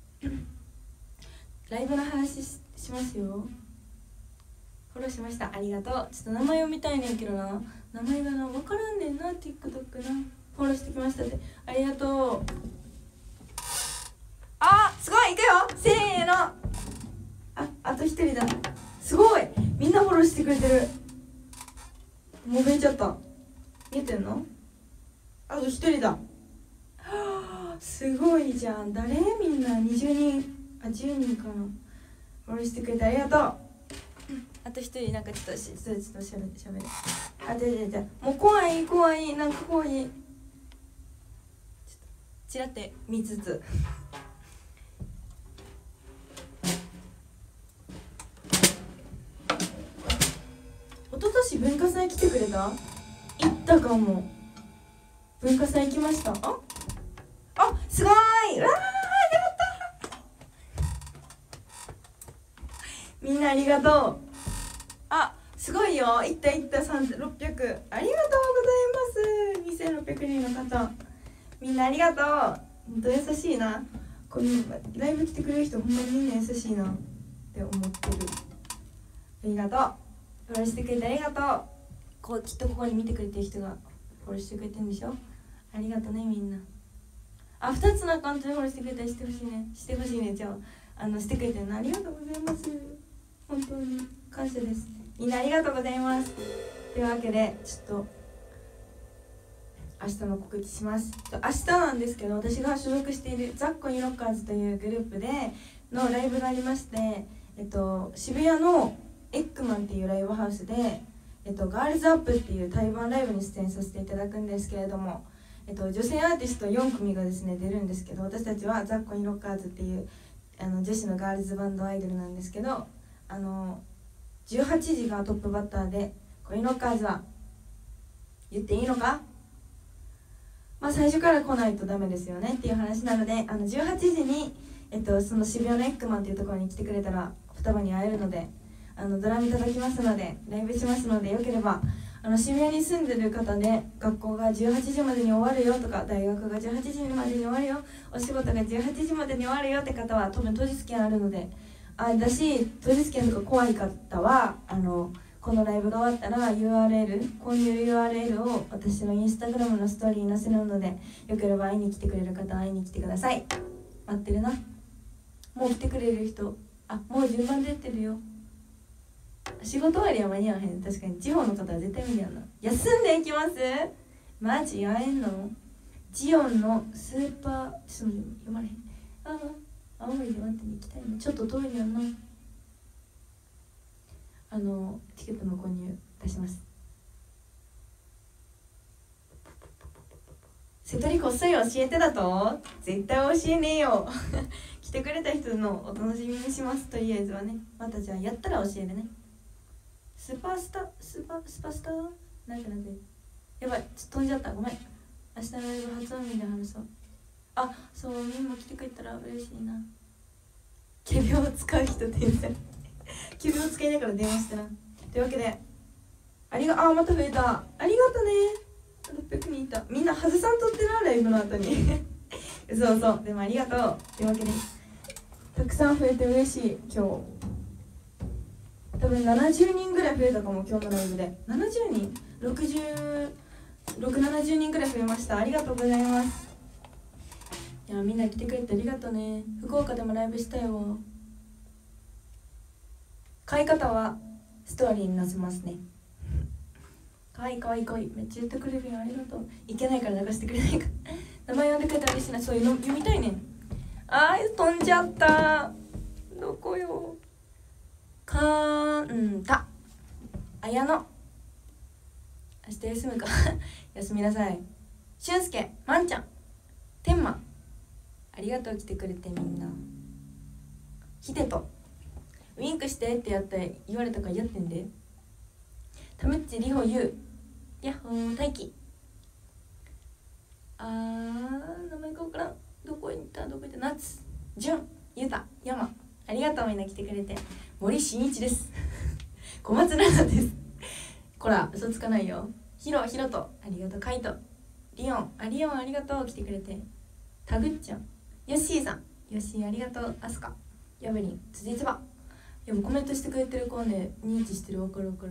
ライブの話 しますよ。フォローしました。ありがとう。ちょっと名前読みたいねんけどな、名前がな分からんねんな。 TikTok な。フォローしてきましたって。ありがとう。あ、すごい、いくよ、せーの。あと1人だ。すごい、みんなフォローしてくれてる。もう増えちゃった。見えてんの？あと1人だ。すごいじゃん。誰？みんな20人、10人かな。フォローしてくれてありがとう。あと1人、なんかちょっとしゃべる。じゃもう怖い、なんか怖い。ちょっとちらって見つつ一昨年文化祭来てくれた？行ったかも。文化祭行きました。すごーい。うわー、やったみんなありがとう。すごいよ。いった600。ありがとうございます。2600人の方、みんなありがとう。ほんと優しいな。このライブ来てくれる人ほんまにみんな優しいなって思ってる。ありがとう。フォローしてくれてありがとう。きっとここに見てくれてる人がフォローしてくれてるんでしょ。ありがとうね、みんな。2つのアカウントでフォローしてくれたりしてほしいね。じゃあしてくれてるのありがとうございます。本当に感謝です。みんなありがとうございます。というわけでちょっと明日の告知します。明日なんですけど、私が所属しているザッコニロッカーズというグループでのライブがありまして、渋谷のエッグマンっていうライブハウスで、ガールズアップっていう対バンライブに出演させていただくんですけれども、女性アーティスト4組がですね出るんですけど、私たちはザッコニロッカーズっていう女子のガールズバンドアイドルなんですけど、ち 18時がトップバッターで、恋の数は言っていいのか。まあ最初から来ないとダメですよねっていう話なので、18時に、その渋谷のエッグマンっていうところに来てくれたら双葉に会えるので、ドラムいただきますので、ライブしますので、よければ渋谷に住んでる方で学校が18時までに終わるよとか、大学が18時までに終わるよ、お仕事が18時までに終わるよって方は多分当日券あるので、だし当日券とか怖い方はこのライブが終わったら URL、こういう URL を私のインスタグラムのストーリーに載せるので、よければ会いに来てくれる方は会いに来てください。待ってるな。もう来てくれる人、もう順番出てるよ。仕事終わりは間に合わへん。確かに地方の方は絶対無理やな。休んでいきます。マジ会えんの。ジオンのスーパー、ちょっと読まれへん。青森で待ってに行きたいね。ちょっと遠いやんな。チケットの購入出します。瀬戸りこっそり教えてだと絶対教えねえよ来てくれた人のお楽しみにします。とりあえずはね。またじゃあやったら教えるね。スーパースターなんてやばい、ちょっと飛んじゃった。ごめん。明日のライブ初音ミで話そう。そう、みんな来てくれたら嬉しいな。仮病を使う人天才仮病を使いながら電話したな。というわけでまた増えた。ありがとね。600人いた。みんな外さんとってな、ライブの後にそうでもありがとう。というわけでたくさん増えて嬉しい。今日多分70人ぐらい増えたかも。今日のライブで70人70人ぐらい増えました。ありがとうございます。いや、みんな来てくれてありがとうね。福岡でもライブしたよ。買い方はストーリーに載せますね。かわいいかわいいかわいい。めっちゃ言ってくれるよ。ありがとう。いけないから流してくれないか名前呼んでくれたら嬉しいな。そういうの読みたいねん。飛んじゃった。どこよ。かんた綾乃、明日休むか休みなさい。俊介、まんちゃん、てんま、ありがとう。来てくれてみんな。ひでとウィンクしてって言われたからやってんで。たむっち、りほ、ゆう、やっほー、大輝、名前がわからん。どこ行ったなつ、じゅん、ゆうた、やま、ありがとう。みんな来てくれて。森進一です小松菜奈ですこら、嘘つかないよ。ひろと、ありがとう。カイト、リオン、ありがとう。来てくれて。タグッちゃん、ヨッシーさん、ヨッシーありがとう。アスカ、ヤブリン、辻つば。いや、もうコメントしてくれてる子ね、認知してる。わかる。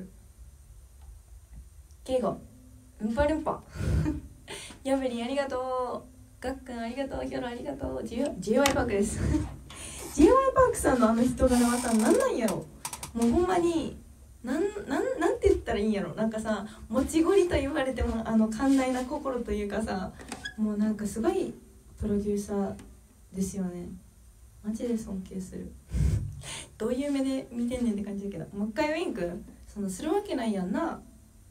ケイゴ、ルンパヤブリンありがとう。ガックンありがとう。ヒョロありがとう。JY パークですJY パークさんの人柄はさ、なんなんやろ。もうほんまになんて言ったらいいんやろ。なんかさ、もちごりと言われても寛大な心というかさ、もうなんかすごいプロデューサーですよね。マジで尊敬するどういう目で見てんねんって感じだけど、もう一回ウインクするわけないやんな。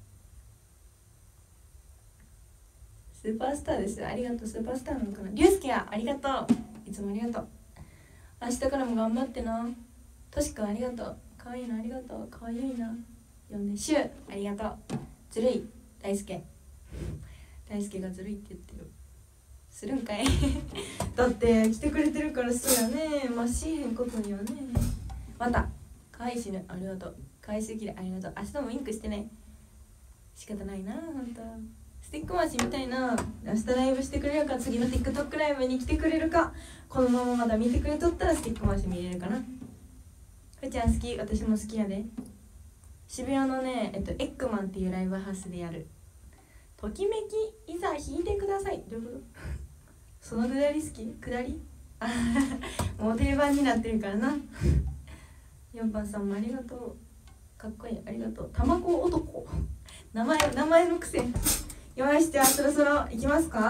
スーパースターです。ありがとう。スーパースターなのかな。リュウスケや、ありがとう。いつもありがとう。明日からも頑張ってな。としくんありがとう。かわいいな、ありがとう。かわいいな。呼んでしゅう、ありがとう。ずるい、大輔がずるいって言ってる。するんかいだって来てくれてるから。そうやね。まあしへんことにはね。またかわいいしね。ありがとう。かわいすぎる。ありがとう。明日もウインクしてね。仕方ないな。ほんとスティック回しみたいな。明日ライブしてくれるか、次の TikTok ライブに来てくれるか、このまままだ見てくれとったらスティック回し見れるかな。ふーちゃん好き。私も好きやで。渋谷のね、エッグマンっていうライブハウスでやる。ときめきいざ弾いてください。どういうことそのくだり好き。くだりもう定番になってるからな4番さんもありがとう。かっこいい。ありがとう。卵男名前のくせよし、じゃあそろそろ行きますか。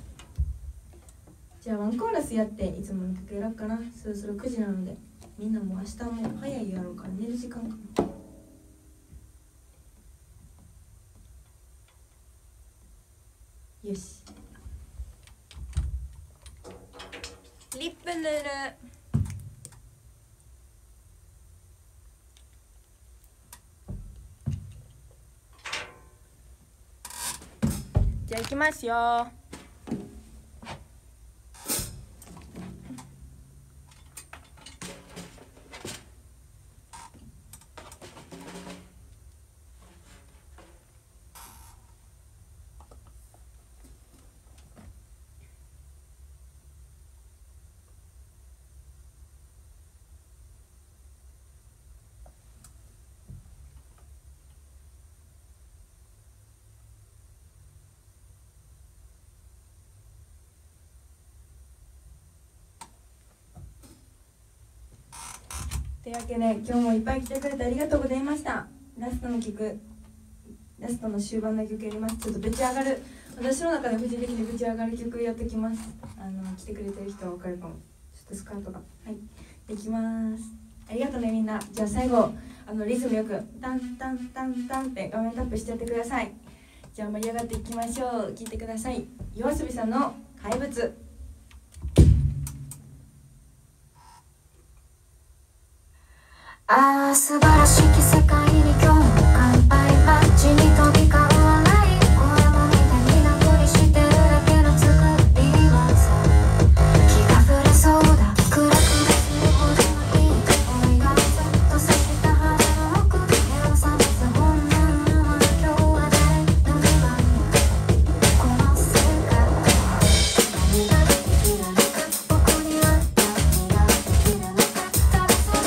じゃあワンコーラスやっていつもの曲やろうかな。そろそろ9時なので、みんなもう明日も早いやろうから寝る時間かな。よし、リップ塗る。 じゃあ行きますよ。というわけで今日もいっぱい来てくれてありがとうございました。ラストの曲、ラストの終盤の曲やります。ちょっとぶち上がる、私の中で個人的にぶち上がる曲やってきます。来てくれてる人は分かるかも。ちょっとスカートがはいできます。ありがとうねみんな。じゃあ最後リズムよくタンタンタンタンって画面タップしちゃってください。じゃあ盛り上がっていきましょう。聴いてください。YOASOBIさんの怪物。 ああ素晴らしき世界に今日も乾杯。街に飛び交う笑い声もみたいなふりしてるだけの作り技。気が触れそうだクラクラするほどのいい香りがずっとさしたはずの奥部屋を覚ます本能のまま今日は誰の出番この世界何ができるのか僕には何ができるのかただそれ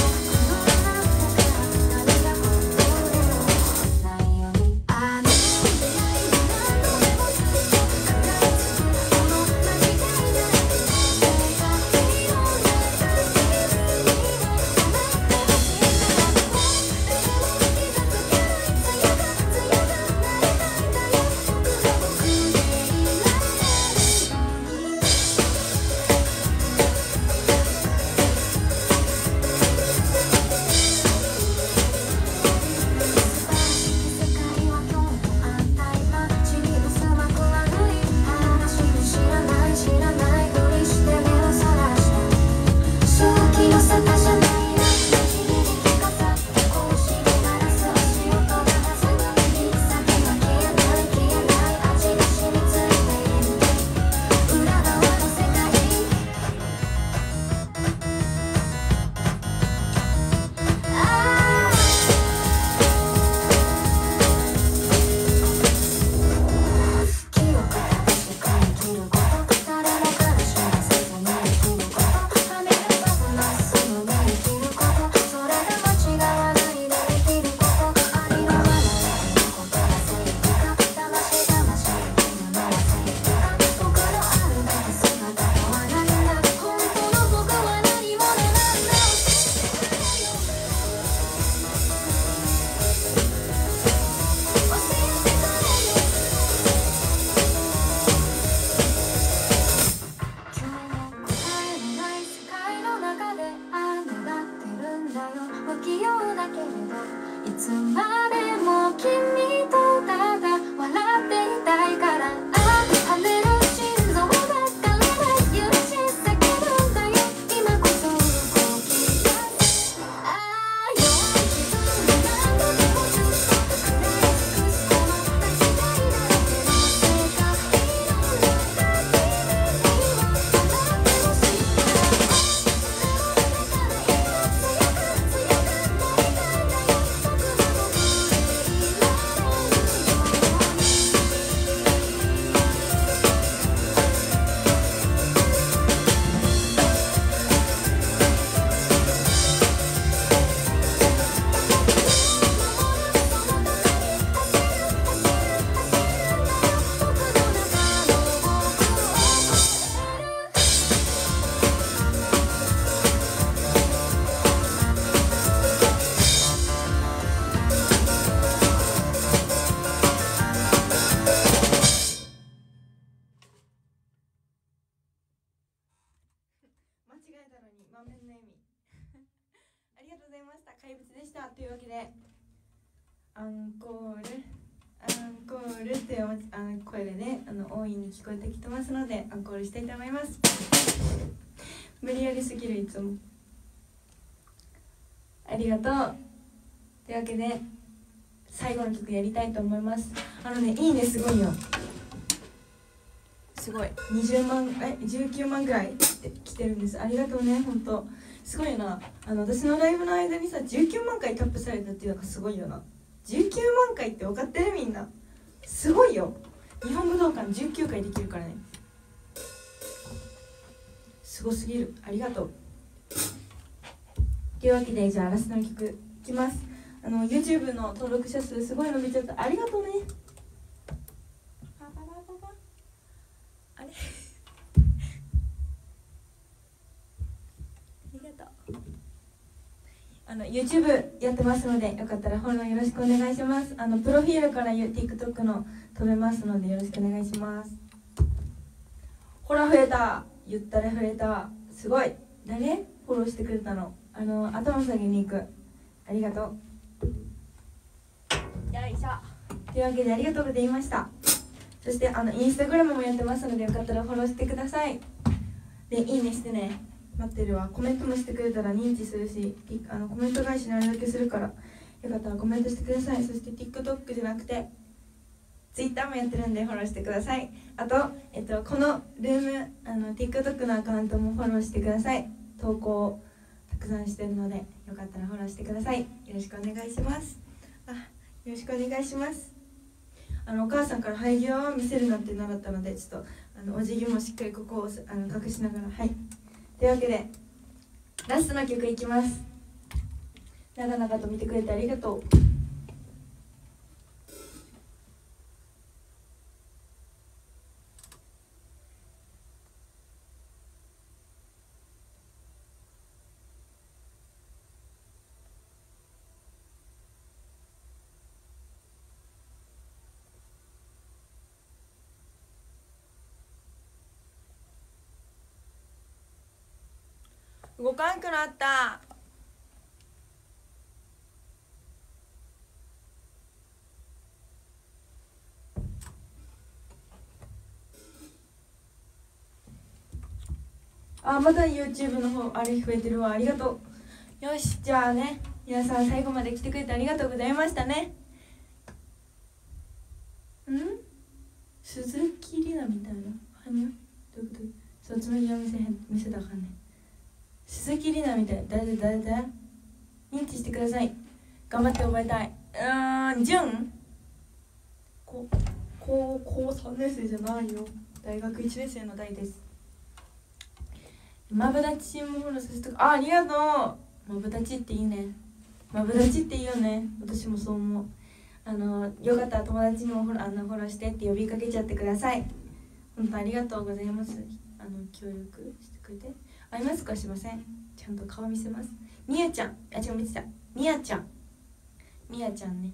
ありがとうございました。怪物でした。というわけでアンコールアンコールっていう声でね大いに聞こえてきてますのでアンコールしたいと思います。無理やりすぎるいつもありがとう。というわけで最後の曲やりたいと思います。いいねすごいよ。 すごい20万19万ぐらい来てるんです。ありがとうね、本当すごいな。私のライブの間にさ19万回タップされたっていうのがすごいよな。19万回って分かってる？みんなすごいよ。日本武道館19回できるからね、すごすぎる。ありがとう。というわけで、じゃあラストの曲いきます。YouTube の登録者数すごい伸びちゃった。ありがとうね。あれありがとう。YouTube やってますので、よかったらフォローよろしくお願いします。プロフィールから TikTok の飛べますのでよろしくお願いします。ほら増えた、言ったら増えた。すごい。誰フォローしてくれたの？頭下げに行く。ありがとう。よいしょ。というわけでありがとうございました。そしてインスタグラムもやってますので、よかったらフォローしてください。で、いいねしてね。待ってるわ。コメントもしてくれたら認知するし、コメント返しにあれだけするから、よかったらコメントしてください。そして TikTok じゃなくて Twitter もやってるんでフォローしてください。あと、このルームTikTok のアカウントもフォローしてください。投稿をたくさんしてるので、よかったらフォローしてください。よろしくお願いします。よろしくお願いします。お母さんから生え際を見せるなって習ったので、ちょっとお辞儀もしっかりここを隠しながら、はい。というわけでラストの曲いきます。長々と見てくれてありがとう。動かんくなった。まだ YouTube の方あれ増えてるわ。ありがとう。よし、じゃあね、皆さん最後まで来てくれてありがとうございましたね。鈴木里奈みたいなはにゃどういうこと？そっちの字を見せたらあかんね。鈴木里奈みたいな。誰認知してください。頑張って覚えたい。純高校3年生じゃないよ。大学1年生の代です。マブダチもフォローさせてありがとう。マブダチっていいね。マブダチっていいよね。私もそう思う。よかったら友達にもフォローしてって呼びかけちゃってください。本当ありがとうございます。協力してくれて。アイマスクはしません。ちゃんと顔見せます。みやちゃん、違う、見てた。みやちゃんね。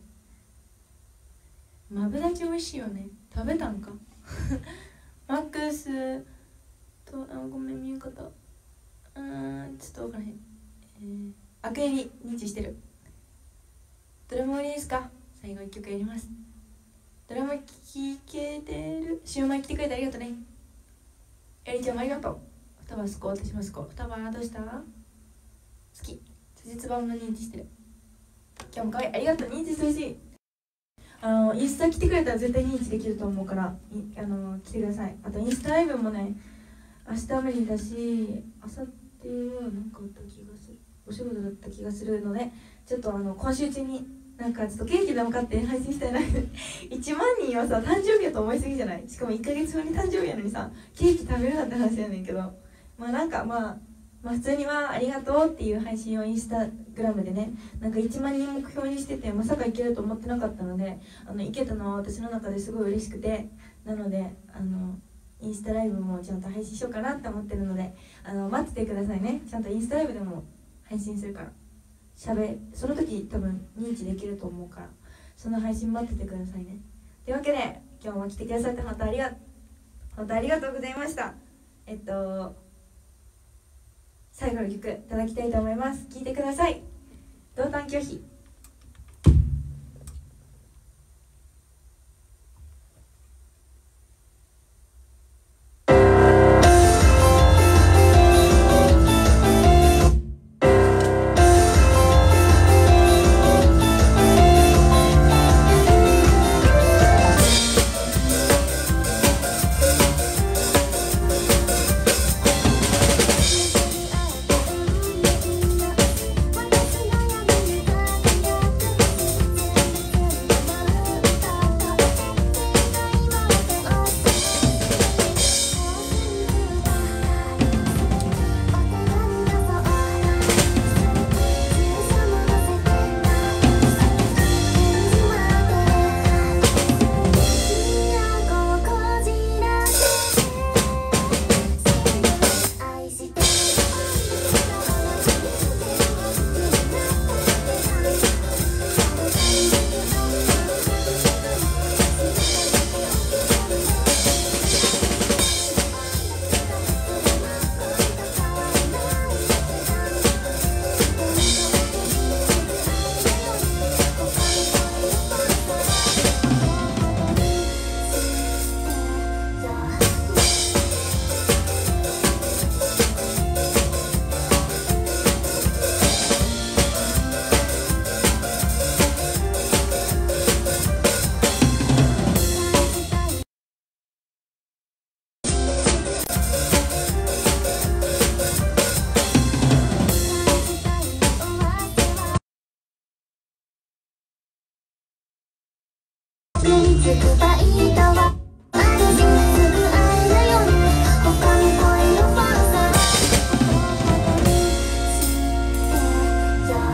マブダチ美味しいよね。食べたんかマックスとごめん見え方。ちょっと分からへん。アクエリ認知してる。ドラム終わりですか？最後1曲やります。ドラム聴けてる。シューマイ来てくれてありがとうね。エリちゃんもありがとう。双葉すこ、私もすこ。双葉どうした？好き。辻つばも認知してる。今日もかわいい。ありがとう。認知してほしい。インスタ来てくれたら絶対認知できると思うから来てください。あとインスタライブもね、明日無理だし、明後日は何かあった気がする。お仕事だった気がするので、ちょっと今週中になんかちょっとケーキでも買って配信したいな1万人はさ、誕生日やと思いすぎじゃない？しかも1ヶ月後に誕生日やのにさ、ケーキ食べるなんて話やねんけど、普通にはありがとうっていう配信をインスタグラムでね、なんか1万人目標にしてて、まさかいけると思ってなかったので、いけたのは私の中ですごい嬉しくて、なのでインスタライブもちゃんと配信しようかなって思ってるので、待っててくださいね。ちゃんとインスタライブでも配信するから、その時多分認知できると思うから、その配信待っててくださいね。というわけで今日も来てくださって本当ありがとうございました。最後の曲いただきたいと思います。聴いてください。同担拒否。 つくバイトはあるしすぐ会えるよね他に恋のファンさことにしてよ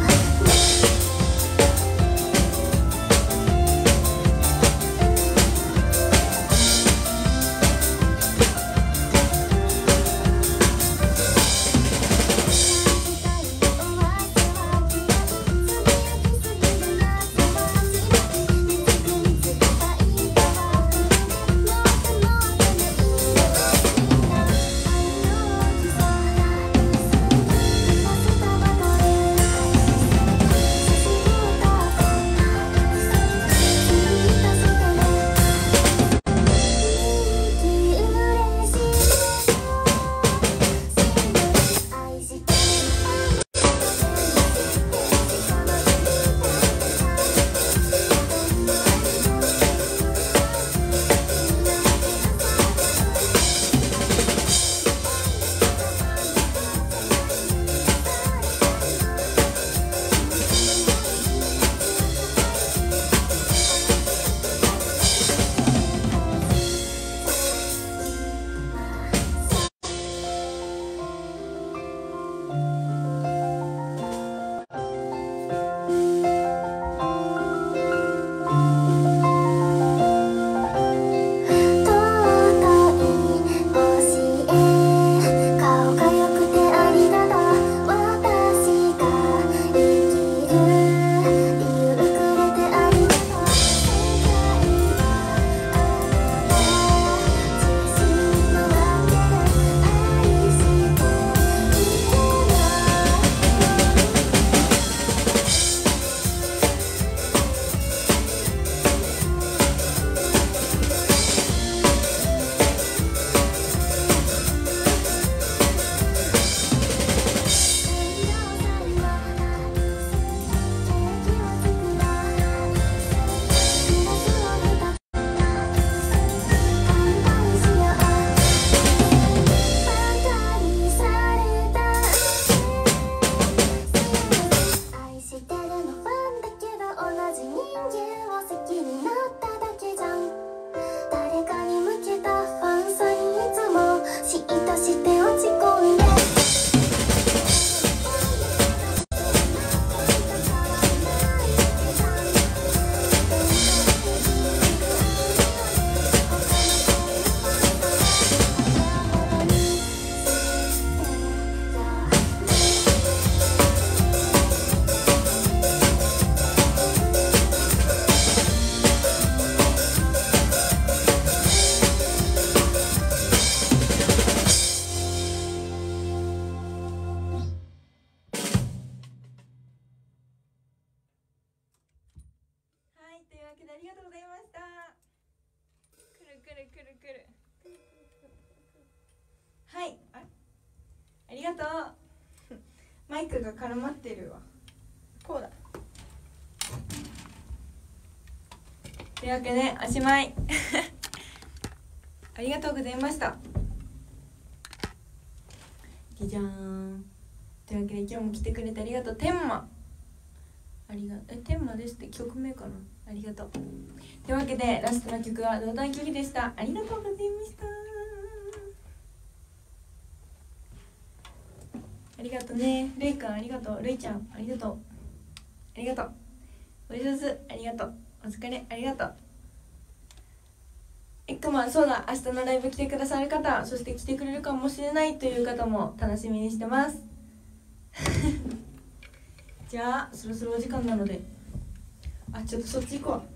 はい、ありがとうマイクが絡まってるわ。こうだ。というわけでおしまいありがとうございました。じゃじゃーん。というわけで今日も来てくれてありがとう。天馬天馬ですって曲名かな。ありがとう。というわけでラストの曲は同段距離でした。ありがとうございました。ありがとうね。るいくんありがとう。るいちゃんありがとう。ありがとう。おいしすありがとう。お疲れありがとう。そうだ、明日のライブ来てくださる方、そして来てくれるかもしれないという方も楽しみにしてますじゃあそろそろお時間なので、ちょっとそっち行こうわ。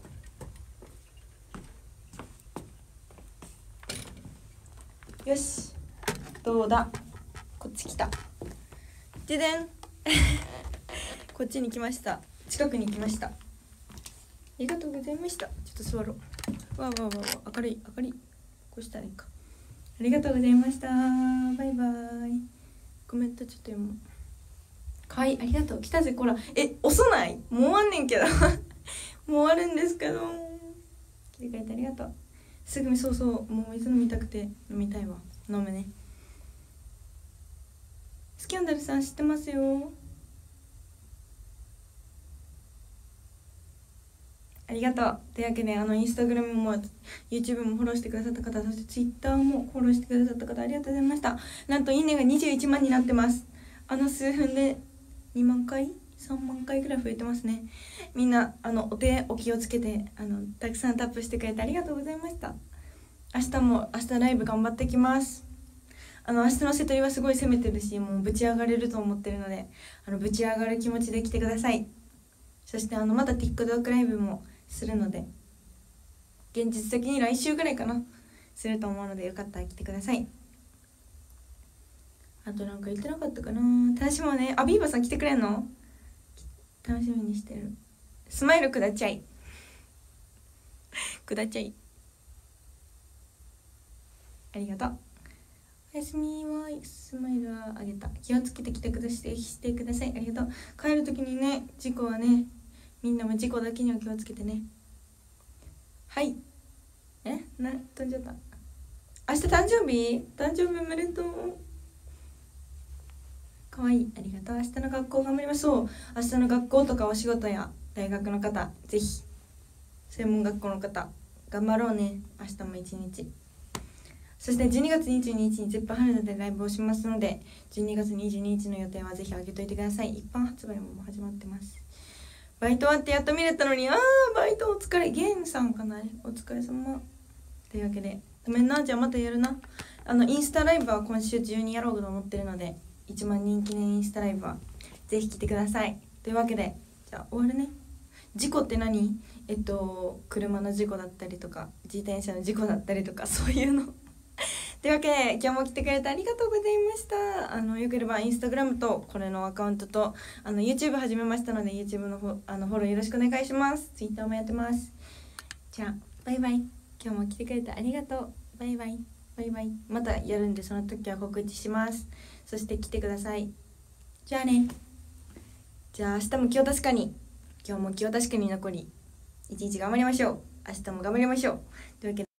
よし、どうだ、こっち来た。ででんこっちに来ました。近くに来ました。ありがとうございました。ちょっと座ろう。わわわわ、明るい明るい。こうしたらいいか。ありがとうございました。バイバイ。コメントちょっと読もう。かわいい、ありがとう。来たぜ、こら。遅ない？もう終わんねんけどもう終わるんですけど。来てくれてありがとう。すぐそうそう、もう水飲みたくて飲みたいわ。飲むね。スキャンダルさん知ってますよ。ありりがとう。というわけでインスタグラムも YouTube もフォローしてくださった方、そして Twitter もフォローしてくださった方、ありがとうございました。なんといいねが21万になってます。数分で2万回3万回ぐらい増えてますね。みんなお手お気をつけてたくさんタップしてくれてありがとうございました。明日ライブ頑張ってきます。明日の瀬戸りはすごい攻めてるし、もうぶち上がれると思ってるのでぶち上がる気持ちで来てください。そしてまた TikTok ライブもするので、現実的に来週ぐらいかなすると思うので、よかったら来てください。あとなんか言ってなかったかな。私もね、ビーバーさん来てくれんの？楽しみにしてる。スマイルくだっちゃいくだっちゃい。ありがとう。おやすみはスマイルはあげた。気をつけてきてください。ありがとう。帰るときにね、事故はね、みんなも事故だけには気をつけてね。はい。飛んじゃった。明日誕生日おめでとう。かわいい。ありがとう。明日の学校頑張りましょう。明日の学校とかお仕事や大学の方、ぜひ専門学校の方頑張ろうね。明日も一日。そして12月22日に絶版春でライブをしますので、12月22日の予定はぜひ上げといてください。一般発売ももう始まってます。バイト終わってやっと見れたのに、バイトお疲れ。ゲームさんかな、お疲れ様。というわけでごめんな。じゃあまたやるな。インスタライブは今週中にやろうと思ってるので、1万人記念インスタライブはぜひ来てください。というわけでじゃあ終わるね。事故って何？車の事故だったりとか自転車の事故だったりとか、そういうのというわけで今日も来てくれてありがとうございました。よければインスタグラムとこれのアカウントとYouTube 始めましたので YouTube のフォローよろしくお願いします。 Twitter もやってます。じゃあバイバイ。今日も来てくれてありがとう。バイバイバイバイ。またやるんでその時は告知します。そして来てください。じゃあね。じゃあ明日も気を確かに。今日も気を確かに残り一日頑張りましょう。明日も頑張りましょう。というわけで